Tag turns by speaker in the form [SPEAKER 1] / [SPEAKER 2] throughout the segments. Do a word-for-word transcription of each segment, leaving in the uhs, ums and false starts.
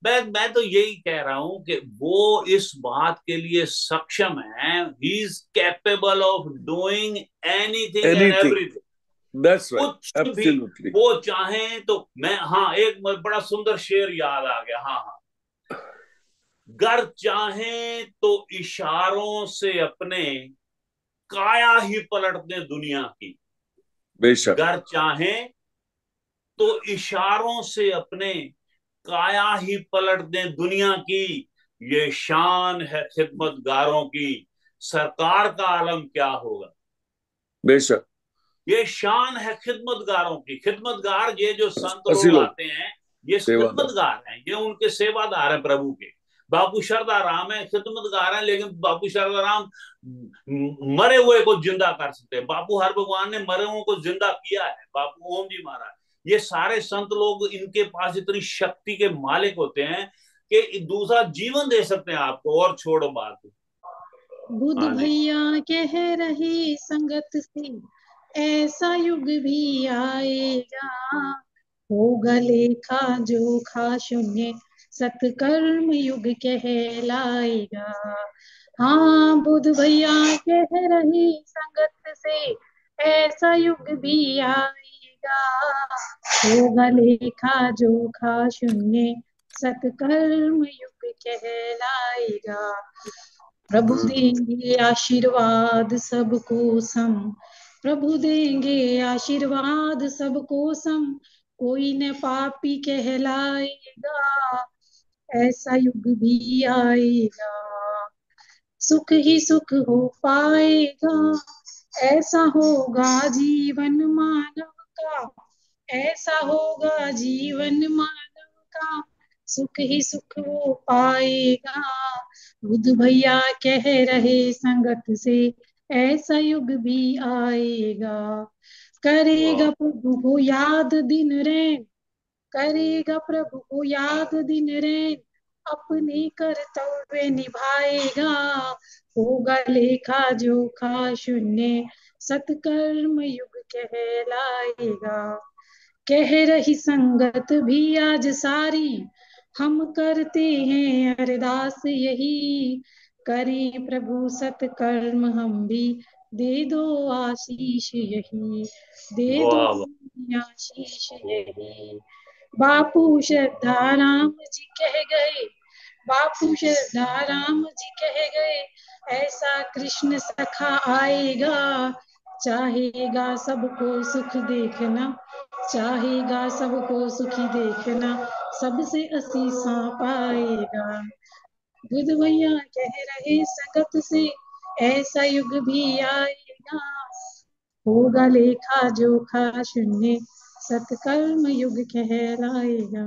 [SPEAKER 1] मैं मैं तो यही कह रहा हूं कि वो इस बात के लिए सक्षम है, he is capable of doing anything and
[SPEAKER 2] anything,
[SPEAKER 1] everything.
[SPEAKER 2] That's right,
[SPEAKER 1] कुछ भी
[SPEAKER 2] एब्सोल्युटली।
[SPEAKER 1] वो चाहें तो। मैं, हाँ, एक बड़ा सुंदर शेर याद आ गया। हाँ हाँ, गर चाहें तो इशारों से अपने काया ही पलट दें दुनिया की।
[SPEAKER 2] बेशक।
[SPEAKER 1] गर चाहें तो इशारों से अपने काया ही पलट दें दुनिया की। ये शान है खिदमतगारों की, सरकार का आलम क्या होगा।
[SPEAKER 2] बेशक।
[SPEAKER 1] ये शान है खिदमतगारों की। खिदमतगार, ये जो संत
[SPEAKER 2] अस्सी
[SPEAKER 1] लोग
[SPEAKER 2] लोग
[SPEAKER 1] आते हैं, ये
[SPEAKER 2] सेवादार।
[SPEAKER 1] खिदमतगार हैं, ये उनके सेवादार हैं प्रभु के। बापू शारदा राम है, खिदमतगार हैं, लेकिन बापू शारदा राम मरे हुए को जिंदा कर सकते हैं। बापू हर भगवान ने मरे हुए को जिंदा किया है, बापू ओम जी महाराज। ये सारे संत लोग, इनके पास इतनी शक्ति के मालिक होते हैं कि दूसरा जीवन दे सकते हैं आपको। और छोड़ो बात।
[SPEAKER 3] बुध
[SPEAKER 1] हाँ जी।
[SPEAKER 3] भैया कह रही संगत से, ऐसा युग भी आएगा, होगा लेखा जोखा शून्य, सत्कर्म युग कहलाएगा। हाँ, बुध भैया कह रही संगत से, ऐसा युग भी आएगा, होगा लेखा जोखा शून्य, सत्कर्म युग कहलाएगा। प्रभु देंगे आशीर्वाद सबको सम, प्रभु देंगे आशीर्वाद सबको सम, कोई न पापी कहलाएगा, ऐसा युग भी आएगा। सुख ही सुख हो पाएगा, ऐसा होगा जीवन मानव का, ऐसा होगा जीवन मानव का, सुख ही सुख हो पाएगा। बुध भैया कह रहे संगत से, ऐसा युग भी आएगा। करेगा प्रभु को याद दिन रैन, करेगा प्रभु को याद दिन रैन, अपने कर्तव्य निभाएगा, होगा लेखा जोखा शून्य, सत्कर्म युग कहलाएगा। कह रही संगत भी आज सारी, हम करते हैं अरदास यही, करें प्रभु सत्कर्म हम भी, दे दो आशीष यही, दे दो
[SPEAKER 1] वाह वाह।
[SPEAKER 3] आशीष यही। बापू श्रद्धा राम जी कह गए, बापू श्रद्धा राम जी कह गए, ऐसा कृष्ण सखा आएगा, चाहेगा सबको सुख देखना, चाहेगा सबको सुखी देखना, सबसे असीसा पाएगा। बुध भैया कह रहे संगत से, ऐसा युग भी आएगा, होगा लेखा जोखा शून्य, सत्कर्म युग कहलाएगा।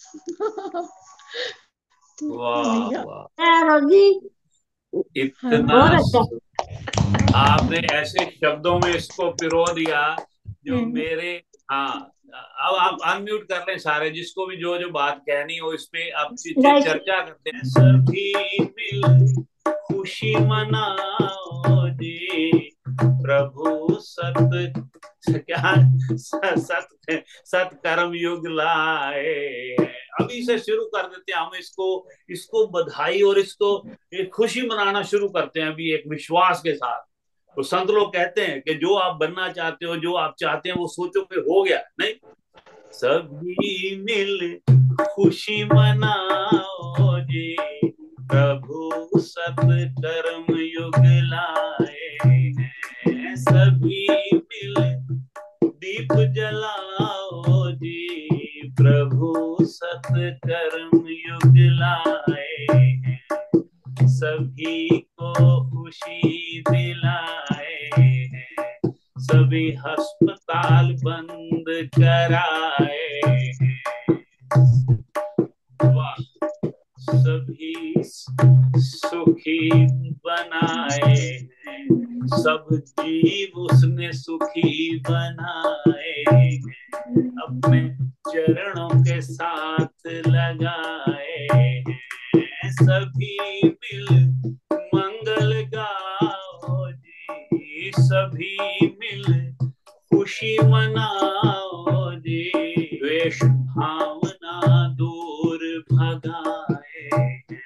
[SPEAKER 1] वाह
[SPEAKER 3] भैया
[SPEAKER 1] वाह,
[SPEAKER 3] हाँ,
[SPEAKER 1] इतना
[SPEAKER 3] बहुत अच्छा।
[SPEAKER 1] सु- आपने ऐसे शब्दों में इसको पिरो दिया जो
[SPEAKER 3] हम्म,
[SPEAKER 1] मेरे। हाँ, अब आप अनम्यूट कर लें सारे, जिसको भी जो जो बात कहनी हो इस पे अब च- च-
[SPEAKER 3] राइट।
[SPEAKER 1] चर्चा करते हैं। सभी मिल खुशी मनाओ जी, प्रभु सत क्या सत सत्कर्म युग लाए। अभी से शुरू कर देते हैं हम इसको, इसको बधाई और इसको एक खुशी मनाना शुरू करते हैं अभी, एक विश्वास के साथ। तो संत लोग कहते हैं कि जो आप बनना चाहते हो, जो आप चाहते हैं, वो सोचो कि हो गया नहीं। सभी मिल खुशी मनाओ जी, प्रभु सत्कर्म युग लाए हैं। सभी मिल दीप जलाओ जी, प्रभु सत्कर्म युग लाए हैं। सभी को खुशी दिलाए हैं, सभी अस्पताल बंद कराए हैं। वाह, सभी सुखी बनाए हैं, सब जीव उसने सुखी बनाए हैं, अपने चरणों के साथ लगाए हैं। सभी मिल मंगल गाओ जी, सभी मिल खुशी मनाओ जी, द्वेष भावना दूर भगाए लगाए हैं,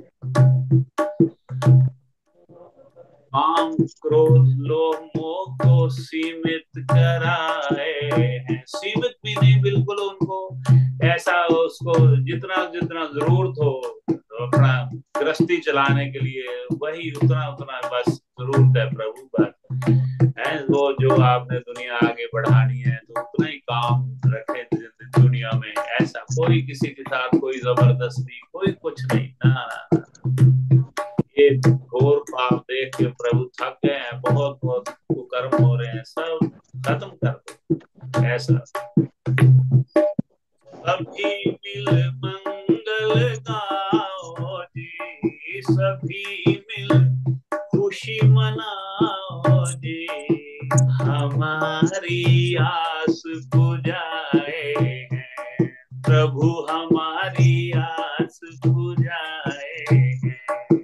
[SPEAKER 1] काम क्रोध लोभ मोह को सीमित कराए हैं। सीमित भी नहीं, बिल्कुल उनको ऐसा उसको जितना जितना जरूरत हो तो अपना गृहस्थी चलाने के लिए वही उतना उतना बस जरूरत है प्रभु, बस है वो जो आपने दुनिया आगे बढ़ानी है तो उतना ही काम रखे दुनिया में। ऐसा कोई किसी के साथ कोई जबरदस्ती कोई कुछ नहीं, ना ना, ना। ये घोर पाप देख के प्रभु थक गए हैं, बहुत बहुत कुकर्म हो रहे हैं, सब खत्म कर दो ऐसा। सभी मिल मंगल गाओ जी, सभी मिल खुशी मनाओ जी, हमारी आस बुझाए हैं प्रभु, हमारी आस बुझाए हैं।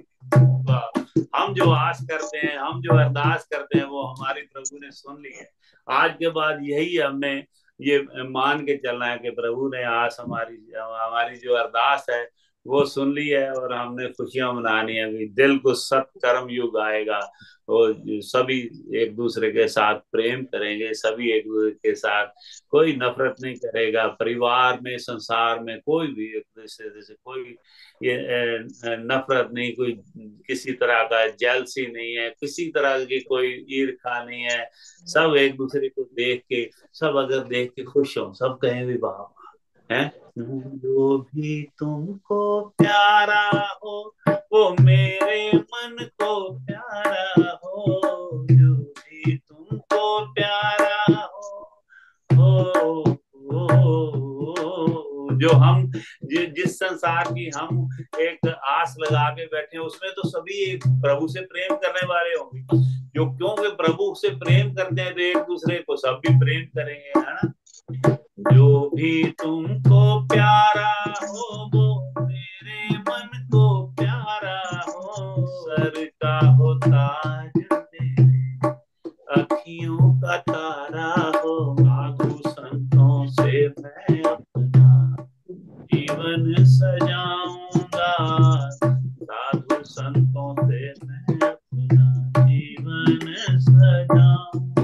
[SPEAKER 1] हम जो आस करते हैं, हम जो अरदास करते हैं वो हमारी प्रभु ने सुन ली है। आज के बाद यही हमने ये मान के चलना है कि प्रभु ने आस हमारी हमारी जो अरदास है वो सुन ली है और हमने खुशियां मनानी है। अभी दिल को सत्कर्म युग आएगा, वो सभी एक दूसरे के साथ प्रेम करेंगे, सभी एक दूसरे के साथ कोई नफरत नहीं करेगा। परिवार में संसार में कोई भी एक दूसरे से कोई ये नफरत नहीं, कोई किसी तरह का जेलसी नहीं है, किसी तरह की कोई ईर्ष्या नहीं है। सब एक दूसरे को देख के सब अगर देख के खुश हो, सब कहें भी वाह है। जो भी तुमको प्यारा हो वो मेरे मन को प्यारा हो, जो भी तुमको प्यारा हो, हो, हो, हो। जो हम जि, जिस संसार की हम एक आस लगा के बैठे हैं उसमें तो सभी एक प्रभु से प्रेम करने वाले होंगे। जो क्योंकि प्रभु से प्रेम करते हैं तो एक दूसरे को सब भी प्रेम करेंगे, है ना। जो भी तुमको प्यारा हो वो मेरे मन को प्यारा हो, सर का हो ताज मेरे अखियों का तारा हो, साधु संतों से मैं अपना जीवन सजाऊंगा, साधु संतों से मैं अपना जीवन सजाऊंगा।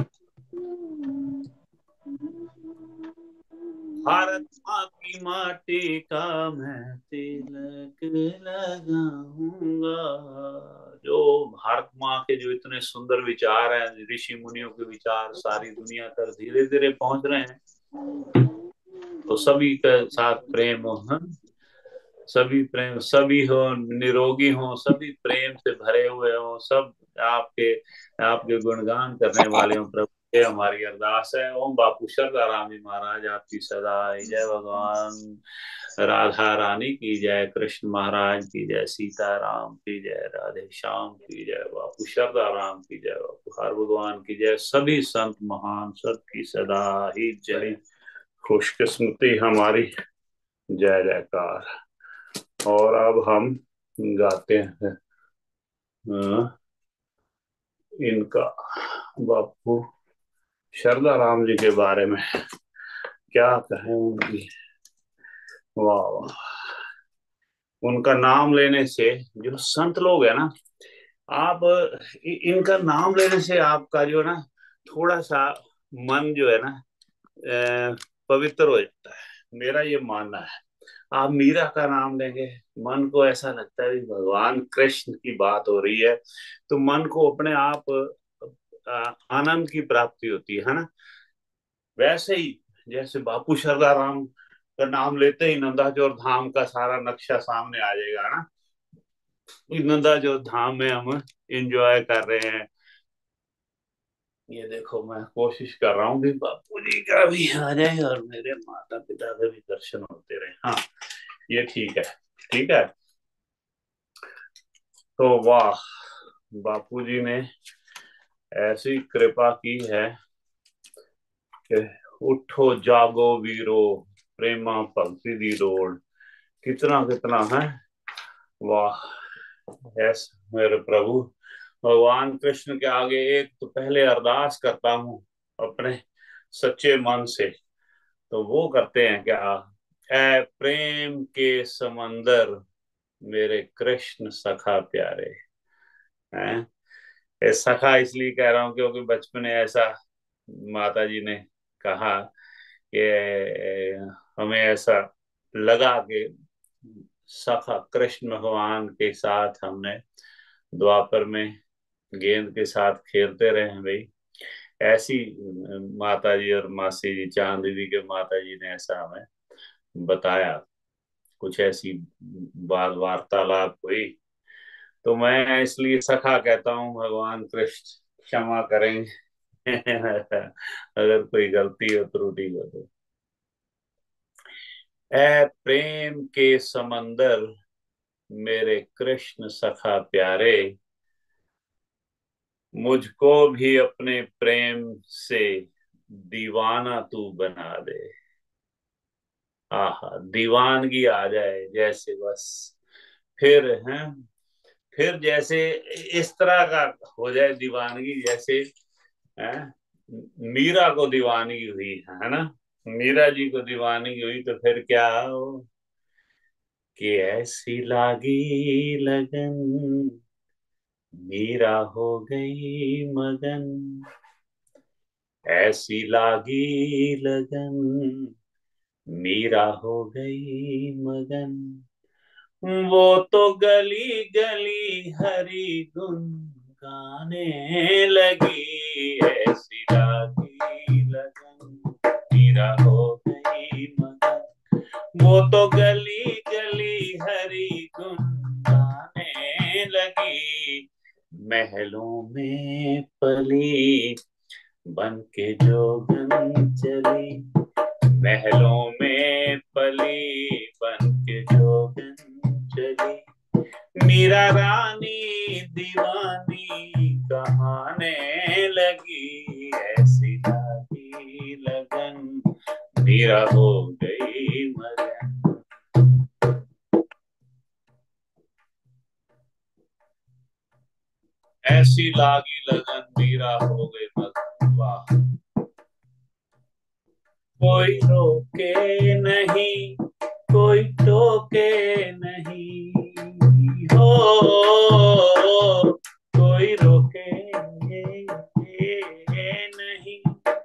[SPEAKER 1] भारत माँ की माटी का मैं तिलक लगाऊंगा। जो भारत माँ के जो इतने सुंदर विचार हैं, ऋषि मुनियों के विचार सारी दुनिया तक धीरे धीरे पहुंच रहे हैं, तो सभी के साथ प्रेम हो, हाँ? सभी प्रेम, सभी हो निरोगी हो, सभी प्रेम से भरे हुए हो, सब आपके आपके गुणगान करने वाले हो प्रभु। ये हमारी अरदास है। ओम बापू शरदा राम जी महाराज आपकी सदा जय, भगवान राधा रानी की जय, कृष्ण महाराज की जय, सीता राम की जय, राधे श्याम की जय, बापू शरदा राम की जय, बापू हर भगवान की जय, सभी संत महान सबकी सदा ही जय, खुशकिस्मती हमारी जय जयकार। और अब हम गाते हैं इनका बापू शरदा राम जी के बारे में क्या कहें उनकी, वाह वाह। उनका नाम लेने से जो संत लोग है ना, आप इनका नाम लेने से आपका जो ना थोड़ा सा मन जो है ना पवित्र हो जाता है, मेरा ये मानना है। आप मीरा का नाम लेंगे, मन को ऐसा लगता है भगवान कृष्ण की बात हो रही है, तो मन को अपने आप आनंद की प्राप्ति होती है ना। वैसे ही जैसे बापू शरदा राम का नाम लेते ही नंदाचौर धाम का सारा नक्शा सामने आ जाएगा ना। नंदाचौर धाम में हम एंजॉय कर रहे हैं। ये देखो मैं कोशिश कर रहा हूँ कि बापू जी का भी आ जाए और मेरे माता पिता का भी दर्शन होते रहे। हाँ ये ठीक है, ठीक है। तो वाह, बापू जी ने ऐसी कृपा की है कि उठो जागो वीरो प्रेमा भक्ति दी रोड, कितना कितना है। वाह, यस मेरे प्रभु भगवान कृष्ण के आगे एक तो पहले अरदास करता हूँ अपने सच्चे मन से, तो वो करते हैं क्या ऐ प्रेम के समंदर मेरे कृष्ण सखा प्यारे हैं। ये सखा इसलिए कह रहा हूं क्योंकि बचपन में ऐसा माता जी ने कहा कि हमें ऐसा लगा कि सखा कृष्ण भगवान के साथ हमने द्वापर में गेंद के साथ खेलते रहे हैं भाई। ऐसी माता जी और मासी जी चांद दीदी के माता जी ने ऐसा हमें बताया। कुछ ऐसी बात वार्तालाप हुई तो मैं इसलिए सखा कहता हूँ। भगवान कृष्ण क्षमा करें अगर कोई गलती हो त्रुटि हो तो। ऐ प्रेम के समंदर मेरे कृष्ण सखा प्यारे, मुझको भी अपने प्रेम से दीवाना तू बना दे। आहा, दीवानगी आ जाए जैसे, बस फिर है, फिर जैसे इस तरह का हो जाए दीवानगी जैसे है। मीरा को दीवानगी हुई है ना, मीरा जी को दीवानगी हुई तो फिर क्या हो कि ऐसी लागी लगन मीरा हो गई मगन। ऐसी लागी लगन मीरा हो गई मगन। वो तो गली गली हरी गुन गाने लगी। ऐसी लागी लगन मीरा हो गई मगन। वो तो गली गली हरी गुन गाने लगी। महलों में पली बन के जोगन चली। महलों में पली बन के जोगन चली। मीरा रानी दीवानी कहाने लगी। ऐसी लागी लगन मीरा हो गई मगन। ऐसी लागी लगन मीरा हो गई मगन। वाह। कोई रोके नहीं, कोई टोके नहीं हो। कोई रोके नहीं,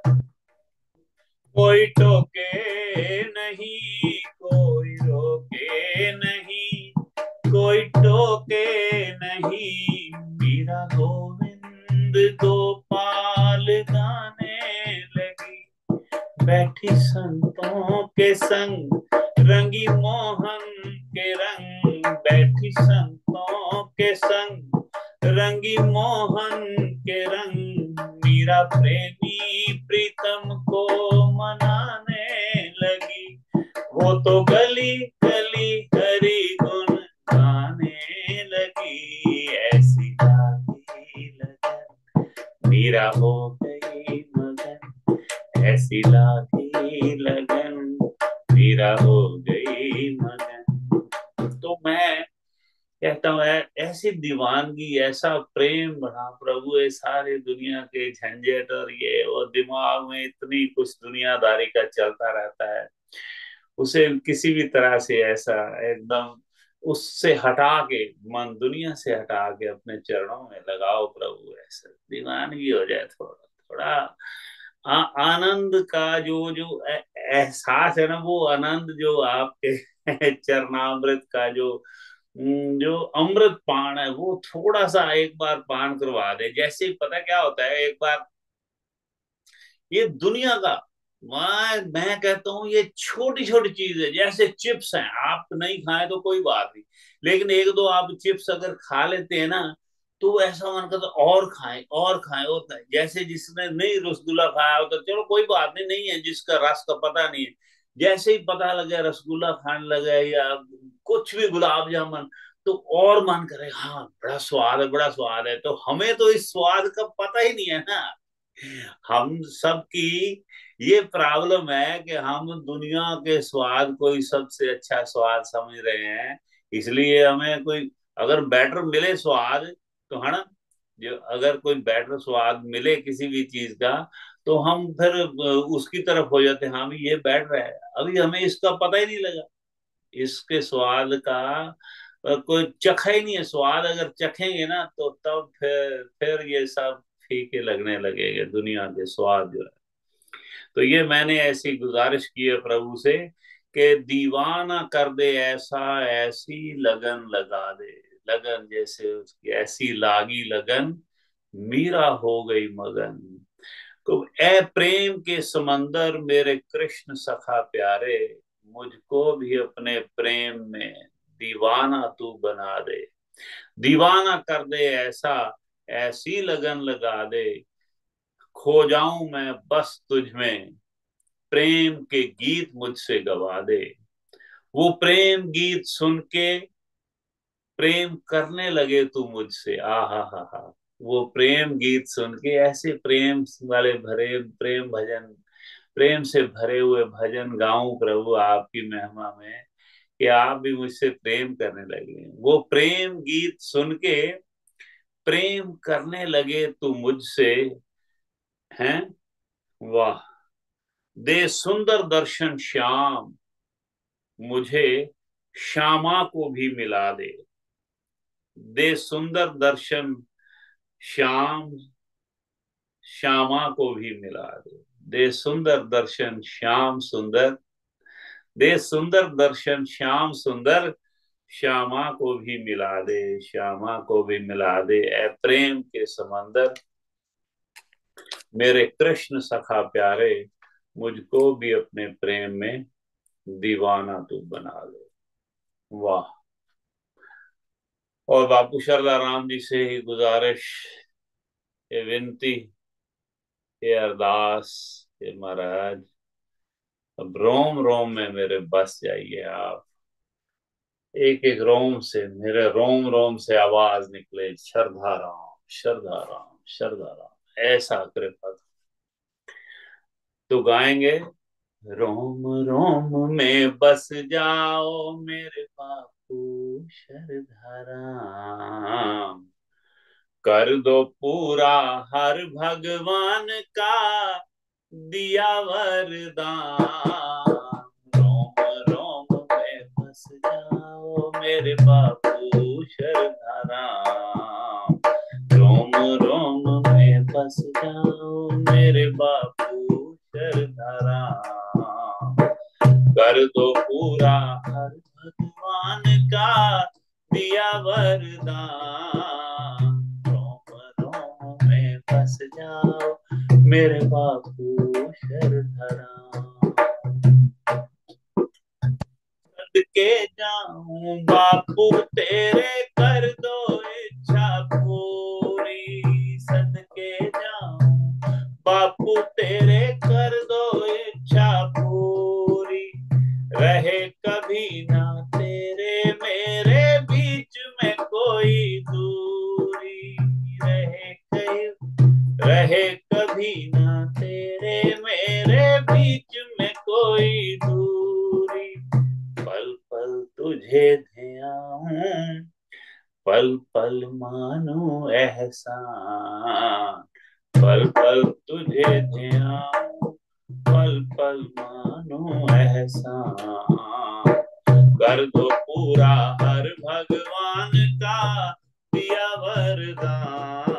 [SPEAKER 1] कोई टोके नहीं, कोई रोके नहीं, कोई टोके नहीं। मीरा गोविंद गोपाल गाने लगी। बैठी संतों के संग रंगी मोहन के रंग। बैठी संतों के संग रंगी मोहन के रंग। मीरा प्रेमी प्रीतम को मनाने लगी। वो तो गली गली हरी गुन गाने लगी। ऐसी लागी लगन मीरा हो गई मगन। ऐसी लागी लगन मीरा हो गई मगन। तो मैं कहता हूँ ऐसी दीवानगी, ऐसा प्रेम बना प्रभु। ये सारे दुनिया के झंझट और ये और दिमाग में इतनी कुछ दुनियादारी का चलता रहता है, उसे किसी भी तरह से ऐसा एकदम उससे हटा के, मन दुनिया से हटा के अपने चरणों में लगाओ प्रभु। ऐसा दीवानगी हो जाए थोड़ा थोड़ा। आ, आनंद का जो जो एहसास है ना, वो आनंद जो आपके चरणामृत का जो जो अमृत पान है, वो थोड़ा सा एक बार पान करवा दे। जैसे ही पता क्या होता है, एक बार ये दुनिया का, मैं मैं कहता हूँ ये छोटी छोटी चीज है। जैसे चिप्स हैं, आप नहीं खाए तो कोई बात नहीं, लेकिन एक दो आप चिप्स अगर खा लेते हैं ना, तो ऐसा मन करता और खाएं और खाएं और खाएं। जैसे जिसने नहीं रसगुल्ला खाया हो तो चलो कोई बात नहीं, नहीं है जिसका रस का पता नहीं है, जैसे ही पता लगे रसगुल्ला खाने लगे या कुछ भी गुलाब जामुन, तो और मन करे हाँ बड़ा स्वाद है बड़ा स्वाद है। तो हमें तो इस स्वाद का पता ही नहीं है ना। हम सबकी ये प्रॉब्लम है कि हम दुनिया के स्वाद को ही सबसे अच्छा स्वाद समझ रहे हैं। इसलिए हमें कोई अगर बेटर मिले स्वाद तो है ना, जो अगर कोई बेटर स्वाद मिले किसी भी चीज का, तो हम फिर उसकी तरफ हो जाते हैं, हाँ भी ये बैठ रहा है, अभी हमें इसका पता ही नहीं लगा, इसके स्वाद का कोई चखा ही नहीं है। स्वाद अगर चखेंगे ना तो तब फिर फिर ये सब फीके लगने लगेंगे दुनिया के स्वाद जो है। तो ये मैंने ऐसी गुजारिश की है प्रभु से कि दीवाना कर दे ऐसा, ऐसी लगन लगा दे, लगन जैसे उसकी ऐसी लागी लगन, मीरा हो गई मगन। तो ए प्रेम के समंदर मेरे कृष्ण सखा प्यारे, मुझको भी अपने प्रेम में दीवाना तू बना दे। दीवाना कर दे ऐसा, ऐसी लगन लगा दे, खो जाऊं मैं बस तुझ में, प्रेम के गीत मुझसे गवा दे। वो प्रेम गीत सुन के प्रेम करने लगे तू मुझसे, आ हा हा हा। वो प्रेम गीत सुन के ऐसे प्रेम वाले भरे प्रेम भजन, प्रेम से भरे हुए भजन गाऊं प्रभु आपकी महिमा में, कि आप भी मुझसे प्रेम करने लगे। वो प्रेम गीत सुन के प्रेम करने लगे तू मुझसे, हैं वाह। दे सुंदर दर्शन श्याम, मुझे श्यामा को भी मिला दे। दे सुंदर दर्शन श्याम, श्यामा को भी मिला दे। दे सुंदर दर्शन श्याम सुंदर, दे सुंदर दर्शन श्याम सुंदर, श्यामा को भी मिला दे, श्यामा को भी मिला दे। ए प्रेम के समंदर मेरे कृष्ण सखा प्यारे, मुझको भी अपने प्रेम में दीवाना तू बना दे। वाह। और बापू शारदा राम जी से ही गुजारिश, ये विनती, ये अरदास, ये महाराज अब रोम रोम में मेरे बस जाइए आप। एक एक रोम से, मेरे रोम रोम से आवाज निकले, श्रद्धा राम श्रद्धा राम श्रद्धा राम, ऐसा कृपा। तो गाएंगे, रोम रोम में बस जाओ मेरे बापू श्रद्धा राम, कर दो पूरा हर भगवान का दिया वरदान। रोम रोम में बस जाओ मेरे बापू श्रद्धा राम, रोम रोम में बस जाओ मेरे बापू श्रद्धा राम, कर दो पूरा हर भगवान का दिया वरदान। बस जाओ मेरे बापू श्रद्धा राम, सदके जाऊं बापू तेरे, कर दो इच्छा पूरी। सदके जाऊं बापू तेरे, कर दो इच्छा पूरी। रहे कभी ना तेरे मेरे बीच में कोई दूरी, रहे कहीं रहे कभी ना तेरे मेरे बीच में कोई दूरी। पल पल तुझे ध्यान, पल पल मानो एहसान, पल पल तुझे ध्यान, पल पल मानो एहसान। कर दो पूरा हर भगवान का दिया वरदान।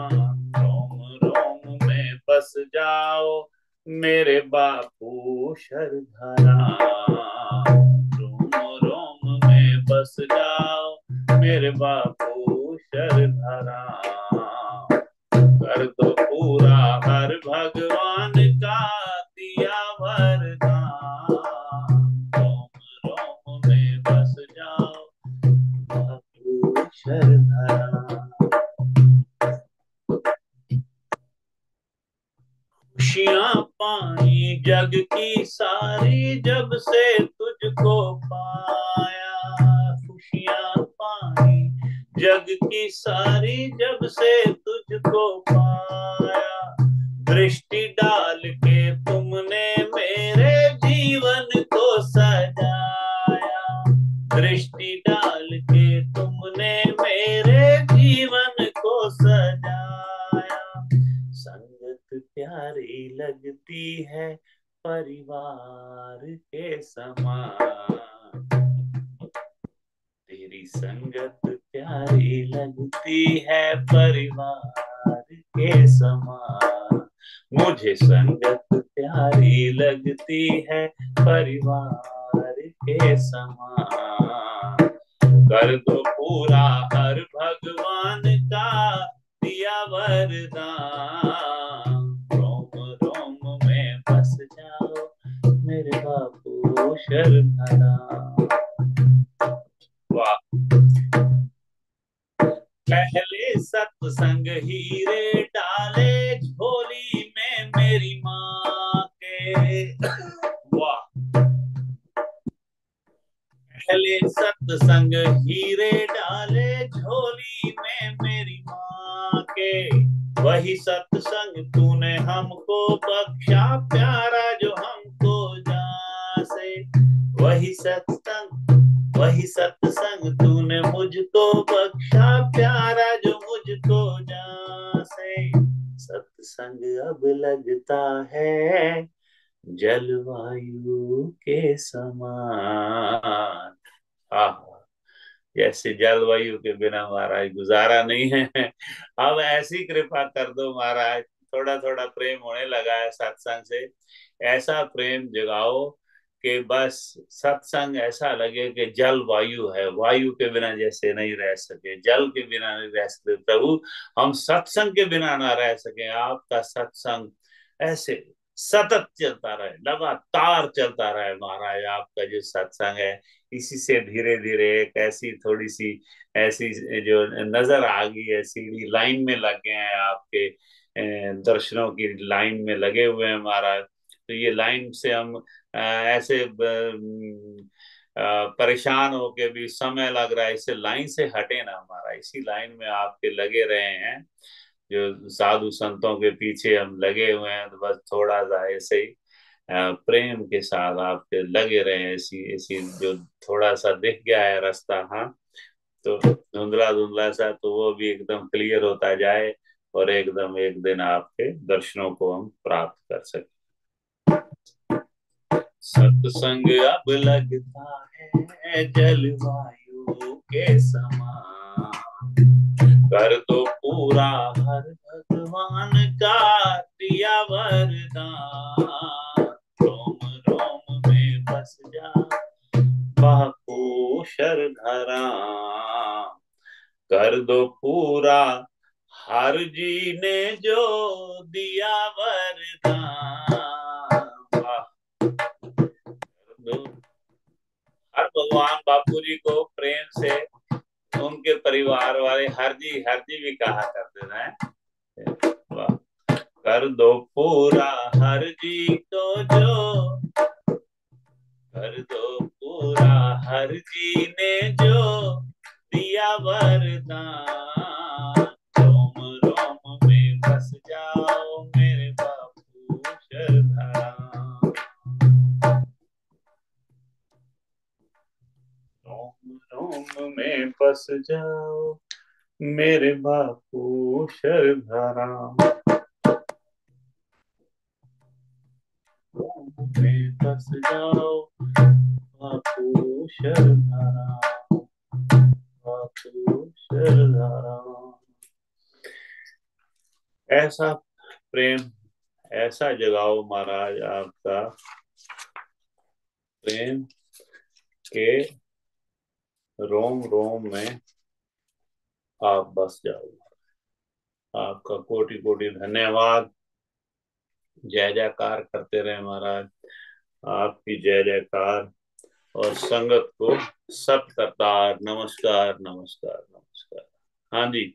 [SPEAKER 1] बस जाओ मेरे बापू श्रद्धा राम, रोम रोम में बस जाओ मेरे बापू श्रद्धा राम, कर दो पूरा हर भगवान का दिया वरदान। रोम रोम में बस जाओ बापू श्रद्धा राम। खुशियां पाई जग की सारी जब से तुझको पाया, खुशियां पाई जग की सारी जब से तुझको पाया। दृष्टि डाल के तुमने मेरे जीवन को सजाया, दृष्टि डाल के तुमने मेरे जीवन को सजाया। संगत प्यारी लगती है परिवार के समान, तेरी संगत प्यारी लगती है परिवार के समान, मुझे संगत प्यारी लगती है परिवार के समान। कर दो पूरा हर भगवान का दिया वरदान, रोम रोम में बस जाओ मेरे बापू शरणधाम। वाह। पहले सत्संग हीरे डाले झोली में मेरी माँ के, वाह। पहले सत्संग हीरे डाले झोली में मेरी माँ के, वही सत्संग तूने हमको बख्शा प्यारा जो हमको जासे, वही सत्संग वही सत्संग तूने मुझको बख्शा प्यारा जो मुझको जासे। सत्संग अब लगता है जलवायु के समान, हाँ, जैसे जलवायु के बिना महाराज गुजारा नहीं है। अब ऐसी कृपा कर दो महाराज, थोड़ा थोड़ा प्रेम होने लगा है सत्संग से, ऐसा प्रेम जगाओ कि बस सत्संग ऐसा लगे कि जल वायु है, वायु के बिना जैसे नहीं रह सके, जल के बिना नहीं रह सके, प्रभु हम सत्संग के बिना ना रह सके। आपका सत्संग ऐसे सतत चलता रहे, लगातार चलता रहे महाराज। आपका जो सत्संग है इसी से धीरे धीरे एक ऐसी थोड़ी सी ऐसी जो नजर आ गई है, सीढ़ी लाइन में लग गए हैं, आपके दर्शनों की लाइन में लगे हुए हैं महाराज। तो ये लाइन से हम ऐसे परेशान होके भी समय लग रहा है, इससे लाइन से हटे ना हमारा, इसी लाइन में आपके लगे रहे हैं। जो साधु संतों के पीछे हम लगे हुए हैं, तो बस थोड़ा सा ऐसे ही प्रेम के साथ आपके लगे रहे, ऐसी ऐसी जो थोड़ा सा दिख गया है रास्ता, हाँ, तो धुंधला धुंधला सा, तो वो भी एकदम क्लियर होता जाए और एकदम एक दिन आपके दर्शनों को हम प्राप्त कर सके। सत्संग अब लगता है जलवायु के समान, कर दो पूरा हर भगवान का दिया वरदान, रोम रोम में बस जा बापू शरणधाम। कर दो पूरा हर जी ने जो दिया वरदान, हर भगवान बापू जी को प्रेम से उनके परिवार वाले हरजी हरजी भी कहा करते हैं। कर दो पूरा हरजी को जो, कर दो पूरा हरजी ने जो दिया वरदान, रोम रोम में बस जाओ मेरे बापू शरणधाम, रोम रोम में बस जाओ मेरे बापू शरणधाम, में बस जाओ बापू शरणधाम, बापू शरणधाम। ऐसा प्रेम ऐसा जगाओ महाराज, आपका प्रेम के रोम रोम में आप बस जाओ। आपका कोटि कोटि धन्यवाद। जय जयकार करते रहे महाराज, आपकी जय जयकार और संगत को सत करतार। नमस्कार नमस्कार नमस्कार। हाँ जी,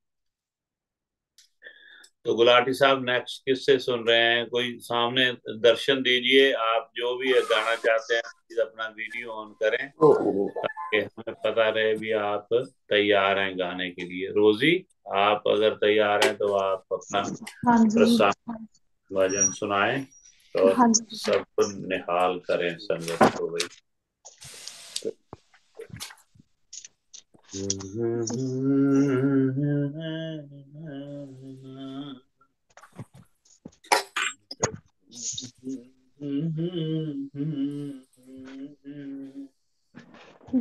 [SPEAKER 1] तो गुलाटी साहब नेक्स्ट किससे सुन रहे हैं? कोई सामने दर्शन दीजिए, आप जो भी गाना चाहते हैं अपना वीडियो ऑन करें ताकि हमें पता रहे भी आप तैयार हैं गाने के लिए। रोजी, आप अगर तैयार हैं तो आप अपना प्रस्थान भजन सुनाएं और हाँ सब निहाल करें संगत को भाई।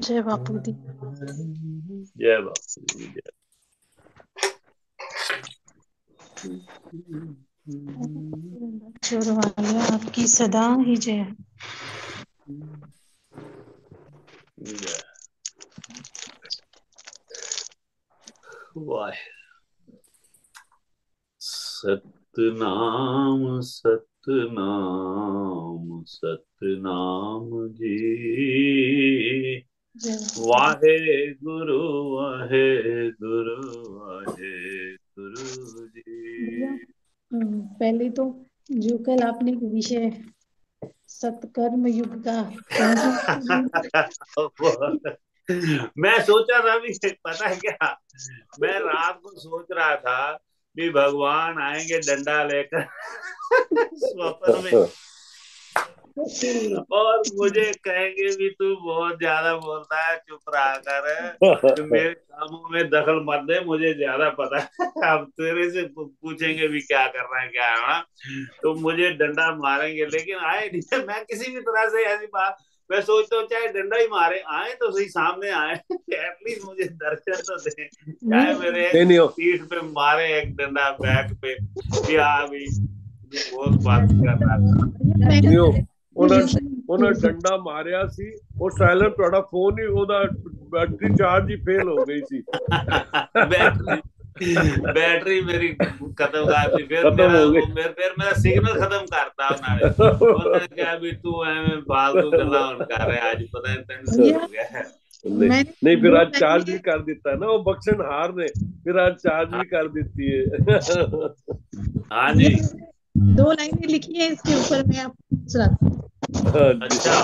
[SPEAKER 3] जय बापू दी।
[SPEAKER 1] जय बापू दी। जय
[SPEAKER 3] चोरवालिया आपकी सदा ही जय।
[SPEAKER 1] जय वाह। सतनाम सतनाम सतनाम जी, वाहे गुरु वाहे गुरु वाहे गुरु जी।
[SPEAKER 3] पहले तो जो कल आपने विषय सत्कर्म युग का
[SPEAKER 1] मैं सोचा था भी, पता है क्या, मैं रात को सोच रहा था भी भगवान आएंगे डंडा लेकर स्वप्न में और मुझे कहेंगे भी तू बहुत ज्यादा बोलता है, चुप रहा कर, मेरे कामों में दखल मत दे, मुझे ज्यादा पता है। अब तेरे से पूछेंगे भी क्या कर रहा है क्या है, तो मुझे डंडा मारेंगे, लेकिन आए नहीं। मैं किसी भी तरह से ऐसी बात मैं सोचता हूँ, चाहे डंडा ही मारे, आए तो सही सामने आए, एटलीस्ट मुझे दर्शन तो दे, चाहे मेरे पीठ पे मारे एक डंडा बैक पे कि हाँ भी बहुत बात कर रहा था।
[SPEAKER 2] ਉਹਨਾਂ ਉਹਨਾਂ ਡੰਡਾ ਮਾਰਿਆ ਸੀ, ਉਹ ਸਾਇਲੈਂਟ ਤੁਹਾਡਾ ਫੋਨ ਹੀ, ਉਹਦਾ बैटरी चार्ज ही फेल हो गई सी।
[SPEAKER 1] बैटरी बैटरी मेरी खत्म कर दी, फिर मेरा वो मेरे फिर मेरा सिग्नल खत्म करता उन्होंने, उन्होंने कहा भी तू एवें फालतू गल्लां हुण कर रहा, आज पता नहीं तेन हो गया है।
[SPEAKER 2] नहीं नहीं, फिर आज चार्ज भी कर देता है ना वो बक्सन हार ने, फिर आज चार्ज भी कर देती है।
[SPEAKER 1] हाँ जी,
[SPEAKER 3] दो लाइनें लिखी है इसके ऊपर, मैं आपको सुनाती हूं।
[SPEAKER 1] अच्छा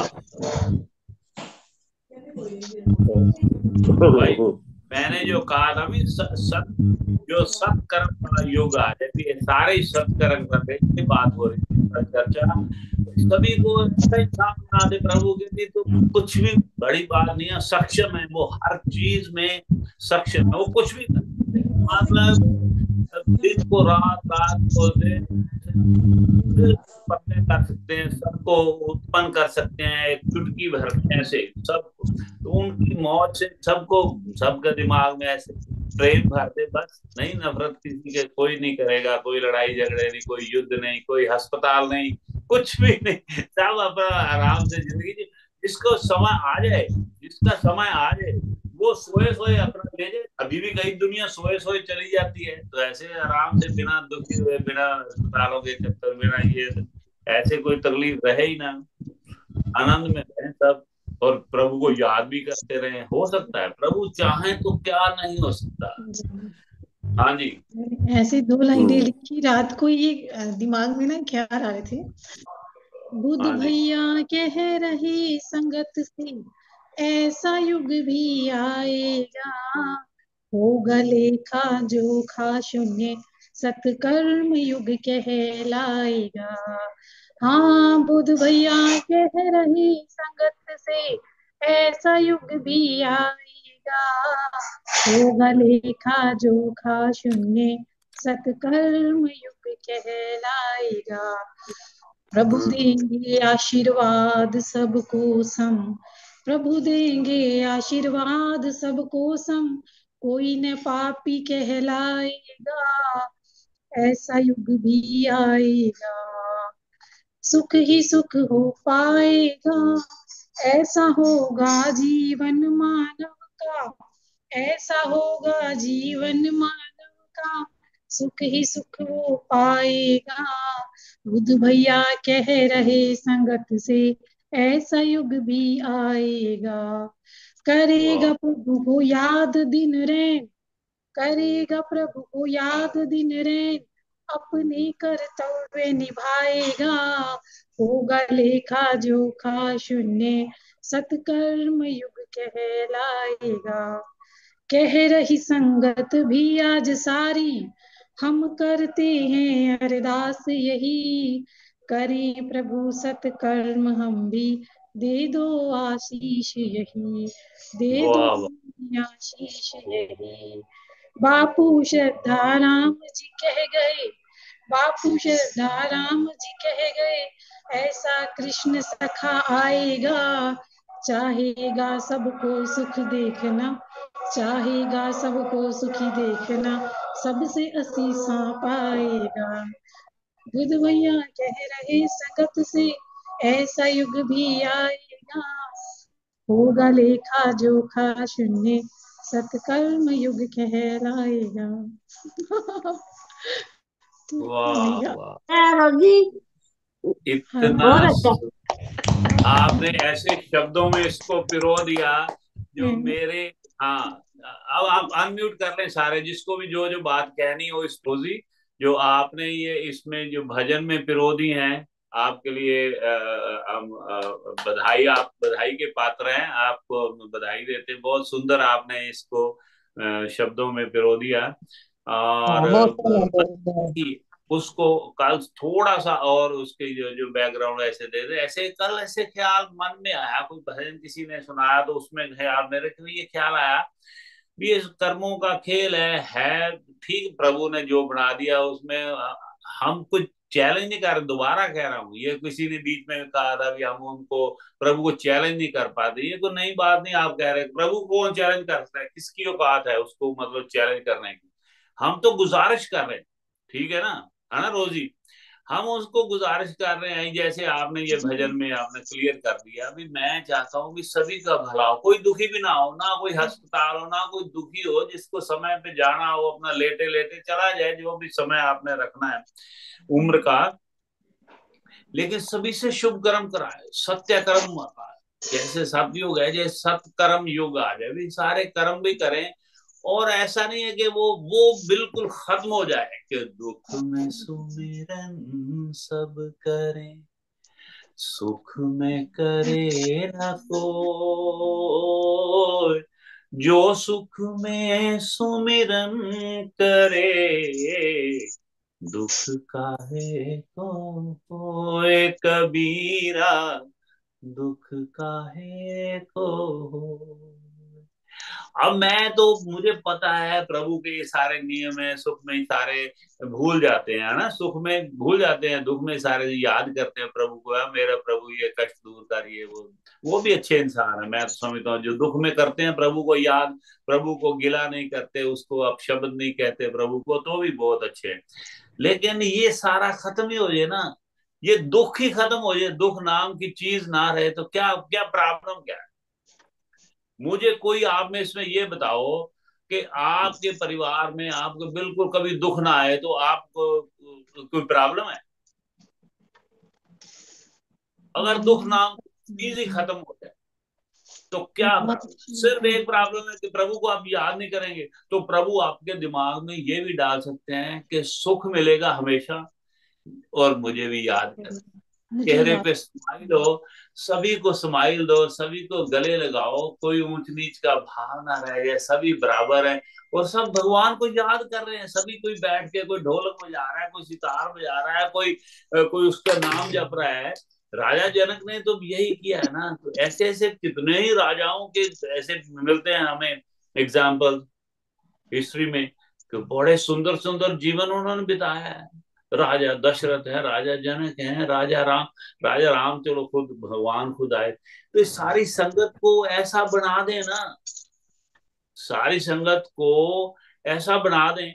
[SPEAKER 1] भाई, मैंने जो कहा था भी सत जो सत्कर्म का युग आ जाए, सारे सत्कर्म करने की बात हो रही है चर्चा, सभी को अच्छा इंसान बना दे प्रभु के लिए, तो कुछ भी बड़ी बात नहीं है। सक्षम है वो, हर चीज में सक्षम है वो, कुछ भी मतलब दिन को रात, रात को दिन कर सकते हैं, सबको उत्पन्न कर सकते हैं एक चुटकी भर में ऐसे सबको, तो उनकी मौत से सबको, सबके दिमाग में ऐसे प्रेम भर दे, बस नहीं नफरत किसी के कोई नहीं करेगा, कोई लड़ाई झगड़े नहीं, कोई युद्ध नहीं, कोई अस्पताल नहीं, कुछ भी नहीं, सब अपना आराम से जिंदगी, जिसको समय आ जाए, जिसका समय आ जाए वो सोए सोए अपना ले जाए। अभी भी कई दुनिया सोए सोए चली जाती है, तो ऐसे आराम से बिना दुखी हुए, बिना अस्पतालों के चक्कर, बिना ये ऐसे कोई तकलीफ रहे ही ना, आनंद में रहे सब, और प्रभु को याद भी करते रहे। हो सकता है प्रभु चाहे तो क्या नहीं हो सकता। हाँ जी,
[SPEAKER 3] ऐसे दो लाइनें लिखी रात को, ये दिमाग में ना ख्याल आ रहे थे। बुध भैया कह रही संगत से, ऐसा युग भी आएगा, होगा लेखा जोखा शून्य, सत्कर्म युग कहलाएगा। हाँ बुध भैया कह रही संगत से, ऐसा युग भी आएगा, होगा लेखा जोखा शून्य, सत्कर्म युग कहलाएगा। प्रभु देंगे आशीर्वाद सबको सम, प्रभु देंगे आशीर्वाद सबको सम, कोई न पापी कहलाएगा, ऐसा युग भी आएगा। सुख ही सुख हो पाएगा, ऐसा होगा जीवन मानव का, ऐसा होगा जीवन मानव का, सुख ही सुख हो पाएगा। बुध भैया कह रहे संगत से, ऐसा युग भी आएगा। करेगा प्रभु को याद दिन रैन, करेगा प्रभु को याद दिन रैन, अपने कर्तव्य निभाएगा, होगा लेखा जोखा शून्य, सत्कर्म युग कहलाएगा। कह रही संगत भी आज सारी, हम करते हैं अरदास यही, करें प्रभु सत्कर्म हम भी, दे दो आशीष यही, दे दो आशीष यही। बापू श्रद्धा राम जी कह गए, बापू श्रद्धा राम जी कह गए, ऐसा कृष्ण सखा आएगा, चाहेगा सबको सुख देखना, चाहेगा सबको सुखी देखना, सबसे असीसा पाएगा। बुद्ध भैया कह रहे संगत से ऐसा युग भी आएगा, होगा लेखा जोखा शून्य, सत्कर्म युग कहलाएगा।
[SPEAKER 1] वाह वाह,
[SPEAKER 3] हाँ,
[SPEAKER 1] इतना सु- आपने ऐसे शब्दों में इसको पिरो दिया जो मेरे, हाँ। अब आप अनम्यूट कर लें सारे, जिसको भी जो जो बात कहनी हो इस रोजी, जो आपने ये इसमें जो भजन में पिरो दी हैं, आपके लिए अ, हम अ, बधाई, आप बधाई के पात्र हैं, आपको बधाई देते हैं। बहुत सुंदर आपने इसको अ, शब्दों में पिरो दिया। और उसको कल थोड़ा सा और उसके जो जो बैकग्राउंड ऐसे दे दे, ऐसे कल ऐसे ख्याल मन में आया, कोई भजन किसी ने सुनाया तो उसमें ख्याल मेरे को ये ख्याल आया भी, ये कर्मों का खेल है है ठीक, प्रभु ने जो बना दिया उसमें हम कुछ चैलेंज नहीं कर रहे। दोबारा कह रहा हूँ, ये किसी ने बीच में कहा था भी हम उनको प्रभु को चैलेंज नहीं कर पाते, ये तो नई बात नहीं आप कह रहे। प्रभु को कौन चैलेंज कर सकता है, किसकी औकात है उसको मतलब चैलेंज करने की। हम तो गुजारिश कर रहे हैं, ठीक है ना, है ना रोजी, हम उसको गुजारिश कर रहे हैं। जैसे आपने ये भजन में आपने क्लियर कर दिया भी, मैं चाहता हूँ कि सभी का भला हो, कोई दुखी भी ना हो, ना कोई अस्पताल हो, ना कोई दुखी हो, जिसको समय पे जाना हो अपना लेटे लेटे चला जाए, जो भी समय आपने रखना है उम्र का, लेकिन सभी से शुभ कर्म कराए, सत्य कर्म कराए। जैसे सतयुग है, जैसे सत्कर्म युग आ जाए भी, सारे कर्म भी करें। और ऐसा नहीं है कि वो वो बिल्कुल खत्म हो जाए कि दुख में सुमिरन सब करें, सुख में करे न कोई, जो सुख में सुमिरन करे, दुख काहे को होए कबीरा, दुख काहे को होए। अब मैं तो, मुझे पता है प्रभु के ये सारे नियम है, सुख में ही सारे भूल जाते हैं, है ना, सुख में भूल जाते हैं, दुख में सारे याद करते हैं प्रभु को, है मेरा प्रभु ये कष्ट दूर करिए, वो वो भी अच्छे इंसान है। मैं तो समझता हूँ जो दुख में करते हैं प्रभु को याद, प्रभु को गिला नहीं करते, उसको अपशब्द नहीं कहते प्रभु को, तो भी बहुत अच्छे हैं। लेकिन ये सारा खत्म ही हो जाए ना, ये दुख ही खत्म हो जाए, दुख नाम की चीज ना रहे, तो क्या क्या प्रॉब्लम क्या है। मुझे कोई आप में इसमें ये बताओ कि आपके परिवार में आपको बिल्कुल कभी दुख ना आए, तो आपको कोई प्रॉब्लम है। अगर दुख नाम चीज ही खत्म हो जाए तो क्या प्रॉब्लम। सिर्फ एक प्रॉब्लम है कि प्रभु को आप याद नहीं करेंगे, तो प्रभु आपके दिमाग में ये भी डाल सकते हैं कि सुख मिलेगा हमेशा और मुझे भी याद कर, चेहरे पे स्माइल हो, सभी को स्माइल दो, सभी को गले लगाओ, कोई ऊंच नीच का भाव ना रह जाए, सभी बराबर हैं और सब भगवान को याद कर रहे हैं। सभी कोई बैठ के, कोई ढोलक बजा रहा है, कोई सितार बजा रहा है, कोई कोई उसका नाम जप रहा है। राजा जनक ने तो यही किया है ना। तो ऐसे ऐसे कितने ही राजाओं के ऐसे मिलते हैं हमें एग्जाम्पल हिस्ट्री में, कि बड़े सुंदर सुंदर जीवन उन्होंने बिताया है। राजा दशरथ है, राजा जनक है, राजा राम, राजा राम चलो खुद भगवान खुद आए। तो इस सारी संगत को ऐसा बना दें ना, सारी संगत को ऐसा बना दें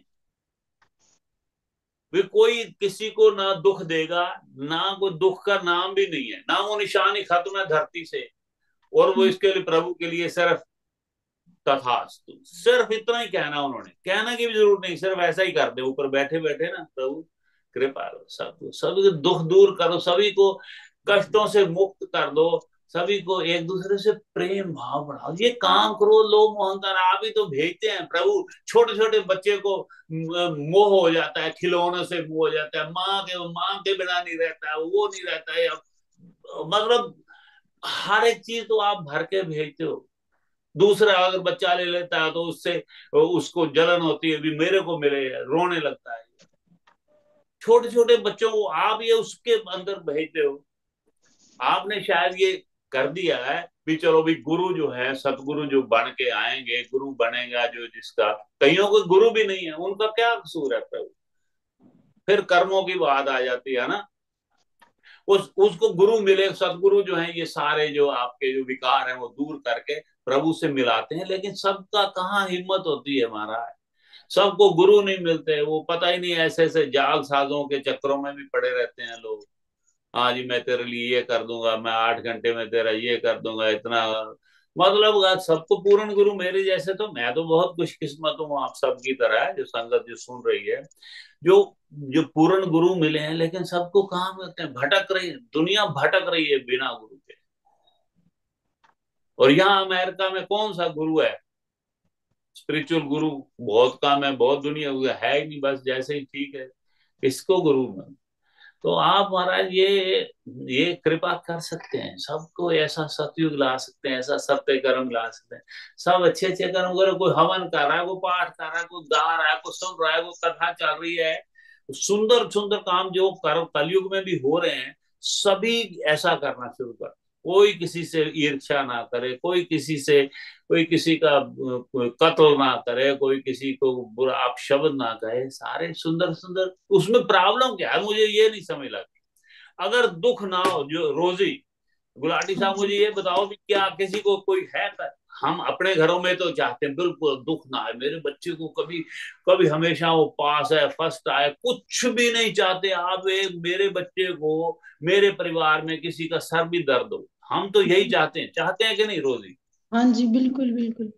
[SPEAKER 1] भी कोई किसी को ना दुख देगा, ना कोई दुख का नाम भी नहीं है, नामो निशान ही खत्म है धरती से। और वो इसके लिए प्रभु के लिए सिर्फ तथास्तु, सिर्फ इतना ही कहना, उन्होंने कहना की भी जरूरत नहीं, सिर्फ ऐसा ही कर दे ऊपर बैठे बैठे ना, प्रभु कृपा करो, सब सभी दुख दूर करो, सभी को कष्टों से मुक्त कर दो, सभी को एक दूसरे से प्रेम भाव बढ़ाओ। ये काम करो, लोग मोहनदार आप ही तो भेजते हैं प्रभु। छोटे छोटे बच्चे को मोह हो जाता है, खिलौनों से मोह हो जाता है, माँ के माँ के बिना नहीं रहता है, वो नहीं रहता है, मतलब हर एक चीज तो आप भर के भेजते हो। दूसरा अगर बच्चा ले लेता है तो उससे उसको जलन होती है, भी मेरे को मिले, रोने लगता है। छोटे छोटे बच्चों को आप ये उसके अंदर भेजते हो। आपने शायद ये कर दिया है भी, चलो भी गुरु जो है, सतगुरु जो बन के आएंगे, गुरु बनेगा जो, जिसका कईयों को गुरु भी नहीं है, उनका क्या कसूर है प्रभु। फिर कर्मों की बात आ जाती है ना, उस उसको गुरु मिले, सदगुरु जो है ये सारे जो आपके जो विकार हैं वो दूर करके प्रभु से मिलाते हैं। लेकिन सबका कहाँ हिम्मत होती है महाराज, सबको गुरु नहीं मिलते। वो पता ही नहीं, ऐसे ऐसे जाल साजों के चक्रों में भी पड़े रहते हैं लोग। हाँ जी मैं तेरे लिए ये कर दूंगा, मैं आठ घंटे में तेरा ये कर दूंगा, इतना मतलब आज सबको पूर्ण गुरु मेरे जैसे, तो मैं तो बहुत खुशकिस्मत हूँ आप सबकी तरह है जो संगत जो सुन रही है, जो जो पूर्ण गुरु मिले हैं। लेकिन सबको कहाँ मिलते हैं, भटक रही है दुनिया, भटक रही है बिना गुरु के। और यहाँ अमेरिका में कौन सा गुरु है, स्पिरिचुअल गुरु बहुत कम है, बहुत दुनिया है ही नहीं, बस जैसे ही ठीक है इसको गुरु में। तो आप महाराज ये ये कृपा कर सकते हैं, सबको ऐसा सतयुग ला सकते हैं, ऐसा सत्य कर्म ला सकते हैं। सब अच्छे अच्छे कर्म करो, कोई हवन कर रहा है, कोई पाठ कर रहा है, कोई गा रहा है, कोई सुन रहा है, कोई कथा चल रही है, सुंदर सुंदर काम जो कर कलयुग में भी हो रहे हैं, सभी ऐसा करना शुरू कर। कोई किसी से ईर्ष्या ना करे, कोई किसी से कोई किसी का कत्ल ना करे, कोई किसी को बुरा अपशब्द ना कहे, सारे सुंदर सुंदर। उसमें प्रॉब्लम क्या है मुझे ये नहीं समझ लगती। अगर दुख ना हो, जो रोजी गुलाटी साहब मुझे ये बताओ भी क्या किसी को कोई है कर? हम अपने घरों में तो चाहते हैं बिल्कुल दुख ना आए, मेरे बच्चे को कभी कभी हमेशा वो पास है, फर्स्ट आए, कुछ भी नहीं चाहते आप एक मेरे बच्चे को, मेरे परिवार में किसी का सर भी दर्द हो। हम तो यही चाहते हैं, चाहते हैं कि नहीं रोजी?
[SPEAKER 3] हाँ जी बिल्कुल बिल्कुल,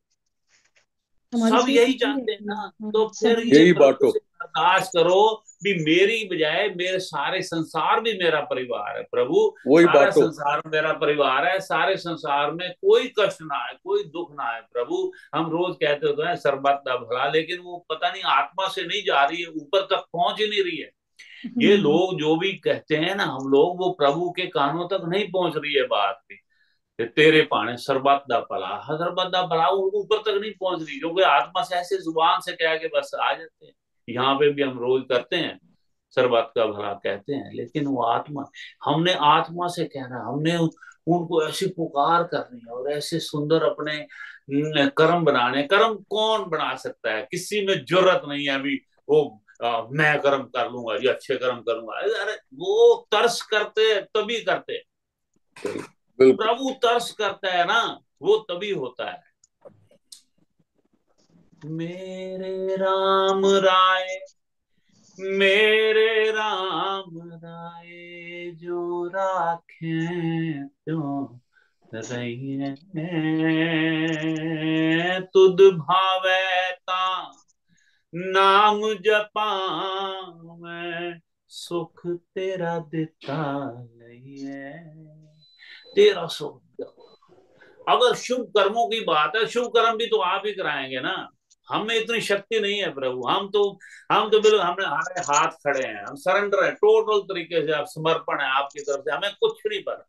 [SPEAKER 3] हमारी
[SPEAKER 1] सब
[SPEAKER 3] सोच
[SPEAKER 1] यही
[SPEAKER 3] यही
[SPEAKER 1] चाहते हैं
[SPEAKER 3] रहती
[SPEAKER 1] ना।
[SPEAKER 3] है।
[SPEAKER 1] तो
[SPEAKER 3] हाँ,
[SPEAKER 1] फिर
[SPEAKER 3] सभी
[SPEAKER 1] ये
[SPEAKER 2] यही
[SPEAKER 1] प्रभु
[SPEAKER 2] बांटो।
[SPEAKER 1] से अरदास करो भी मेरी बजाय मेरे सारे संसार भी मेरा परिवार है प्रभु,
[SPEAKER 2] वही
[SPEAKER 1] सारा
[SPEAKER 2] बांटो।
[SPEAKER 1] संसार मेरा परिवार है, सारे संसार में कोई कष्ट ना आए, कोई दुख ना आए प्रभु। हम रोज कहते होते हैं सर्बत दा भला, लेकिन वो पता नहीं आत्मा से नहीं जा रही है, ऊपर तक पहुंच ही नहीं रही है। ये
[SPEAKER 3] हम्म,
[SPEAKER 1] लोग जो भी कहते हैं ना हम लोग, वो प्रभु के कानों तक नहीं पहुंच रही है बात भी। ते तेरे पाने सरबत दा भला, सरबत दा भला वो ऊपर तक नहीं पहुंच रही, क्योंकि आत्मा से ऐसे जुबान से कह के बस आ जाते हैं। यहाँ पे भी हम रोज करते हैं, सरबत का भला कहते हैं, लेकिन वो आत्मा, हमने आत्मा से कहना, हमने उनको ऐसी पुकार करनी है और ऐसे सुंदर अपने न, कर्म बनाने। कर्म कौन बना सकता है, किसी में जरूरत नहीं है अभी वो आ, मैं कर्म कर लूंगा, ये अच्छे कर्म करूंगा। अरे वो तरस करते तभी करते,
[SPEAKER 2] बिल्कुल।
[SPEAKER 1] प्रभु तरस करता है ना, वो तभी होता है। मेरे राम राय, मेरे राम राय, जो राखे तो रहिए, तुद भावे ता नाम जपा मैं, सुख तेरा दिता लइए, तेरा सुख। अगर शुभ कर्मों की बात है, शुभ कर्म भी तो आप ही कराएंगे ना, हम में इतनी शक्ति नहीं है प्रभु। हम तो हम तो बिल्कुल हमने हमारे हाथ खड़े हैं, हम सरेंडर है टोटल तरीके से, आप समर्पण है आपकी तरफ से, हमें कुछ नहीं पर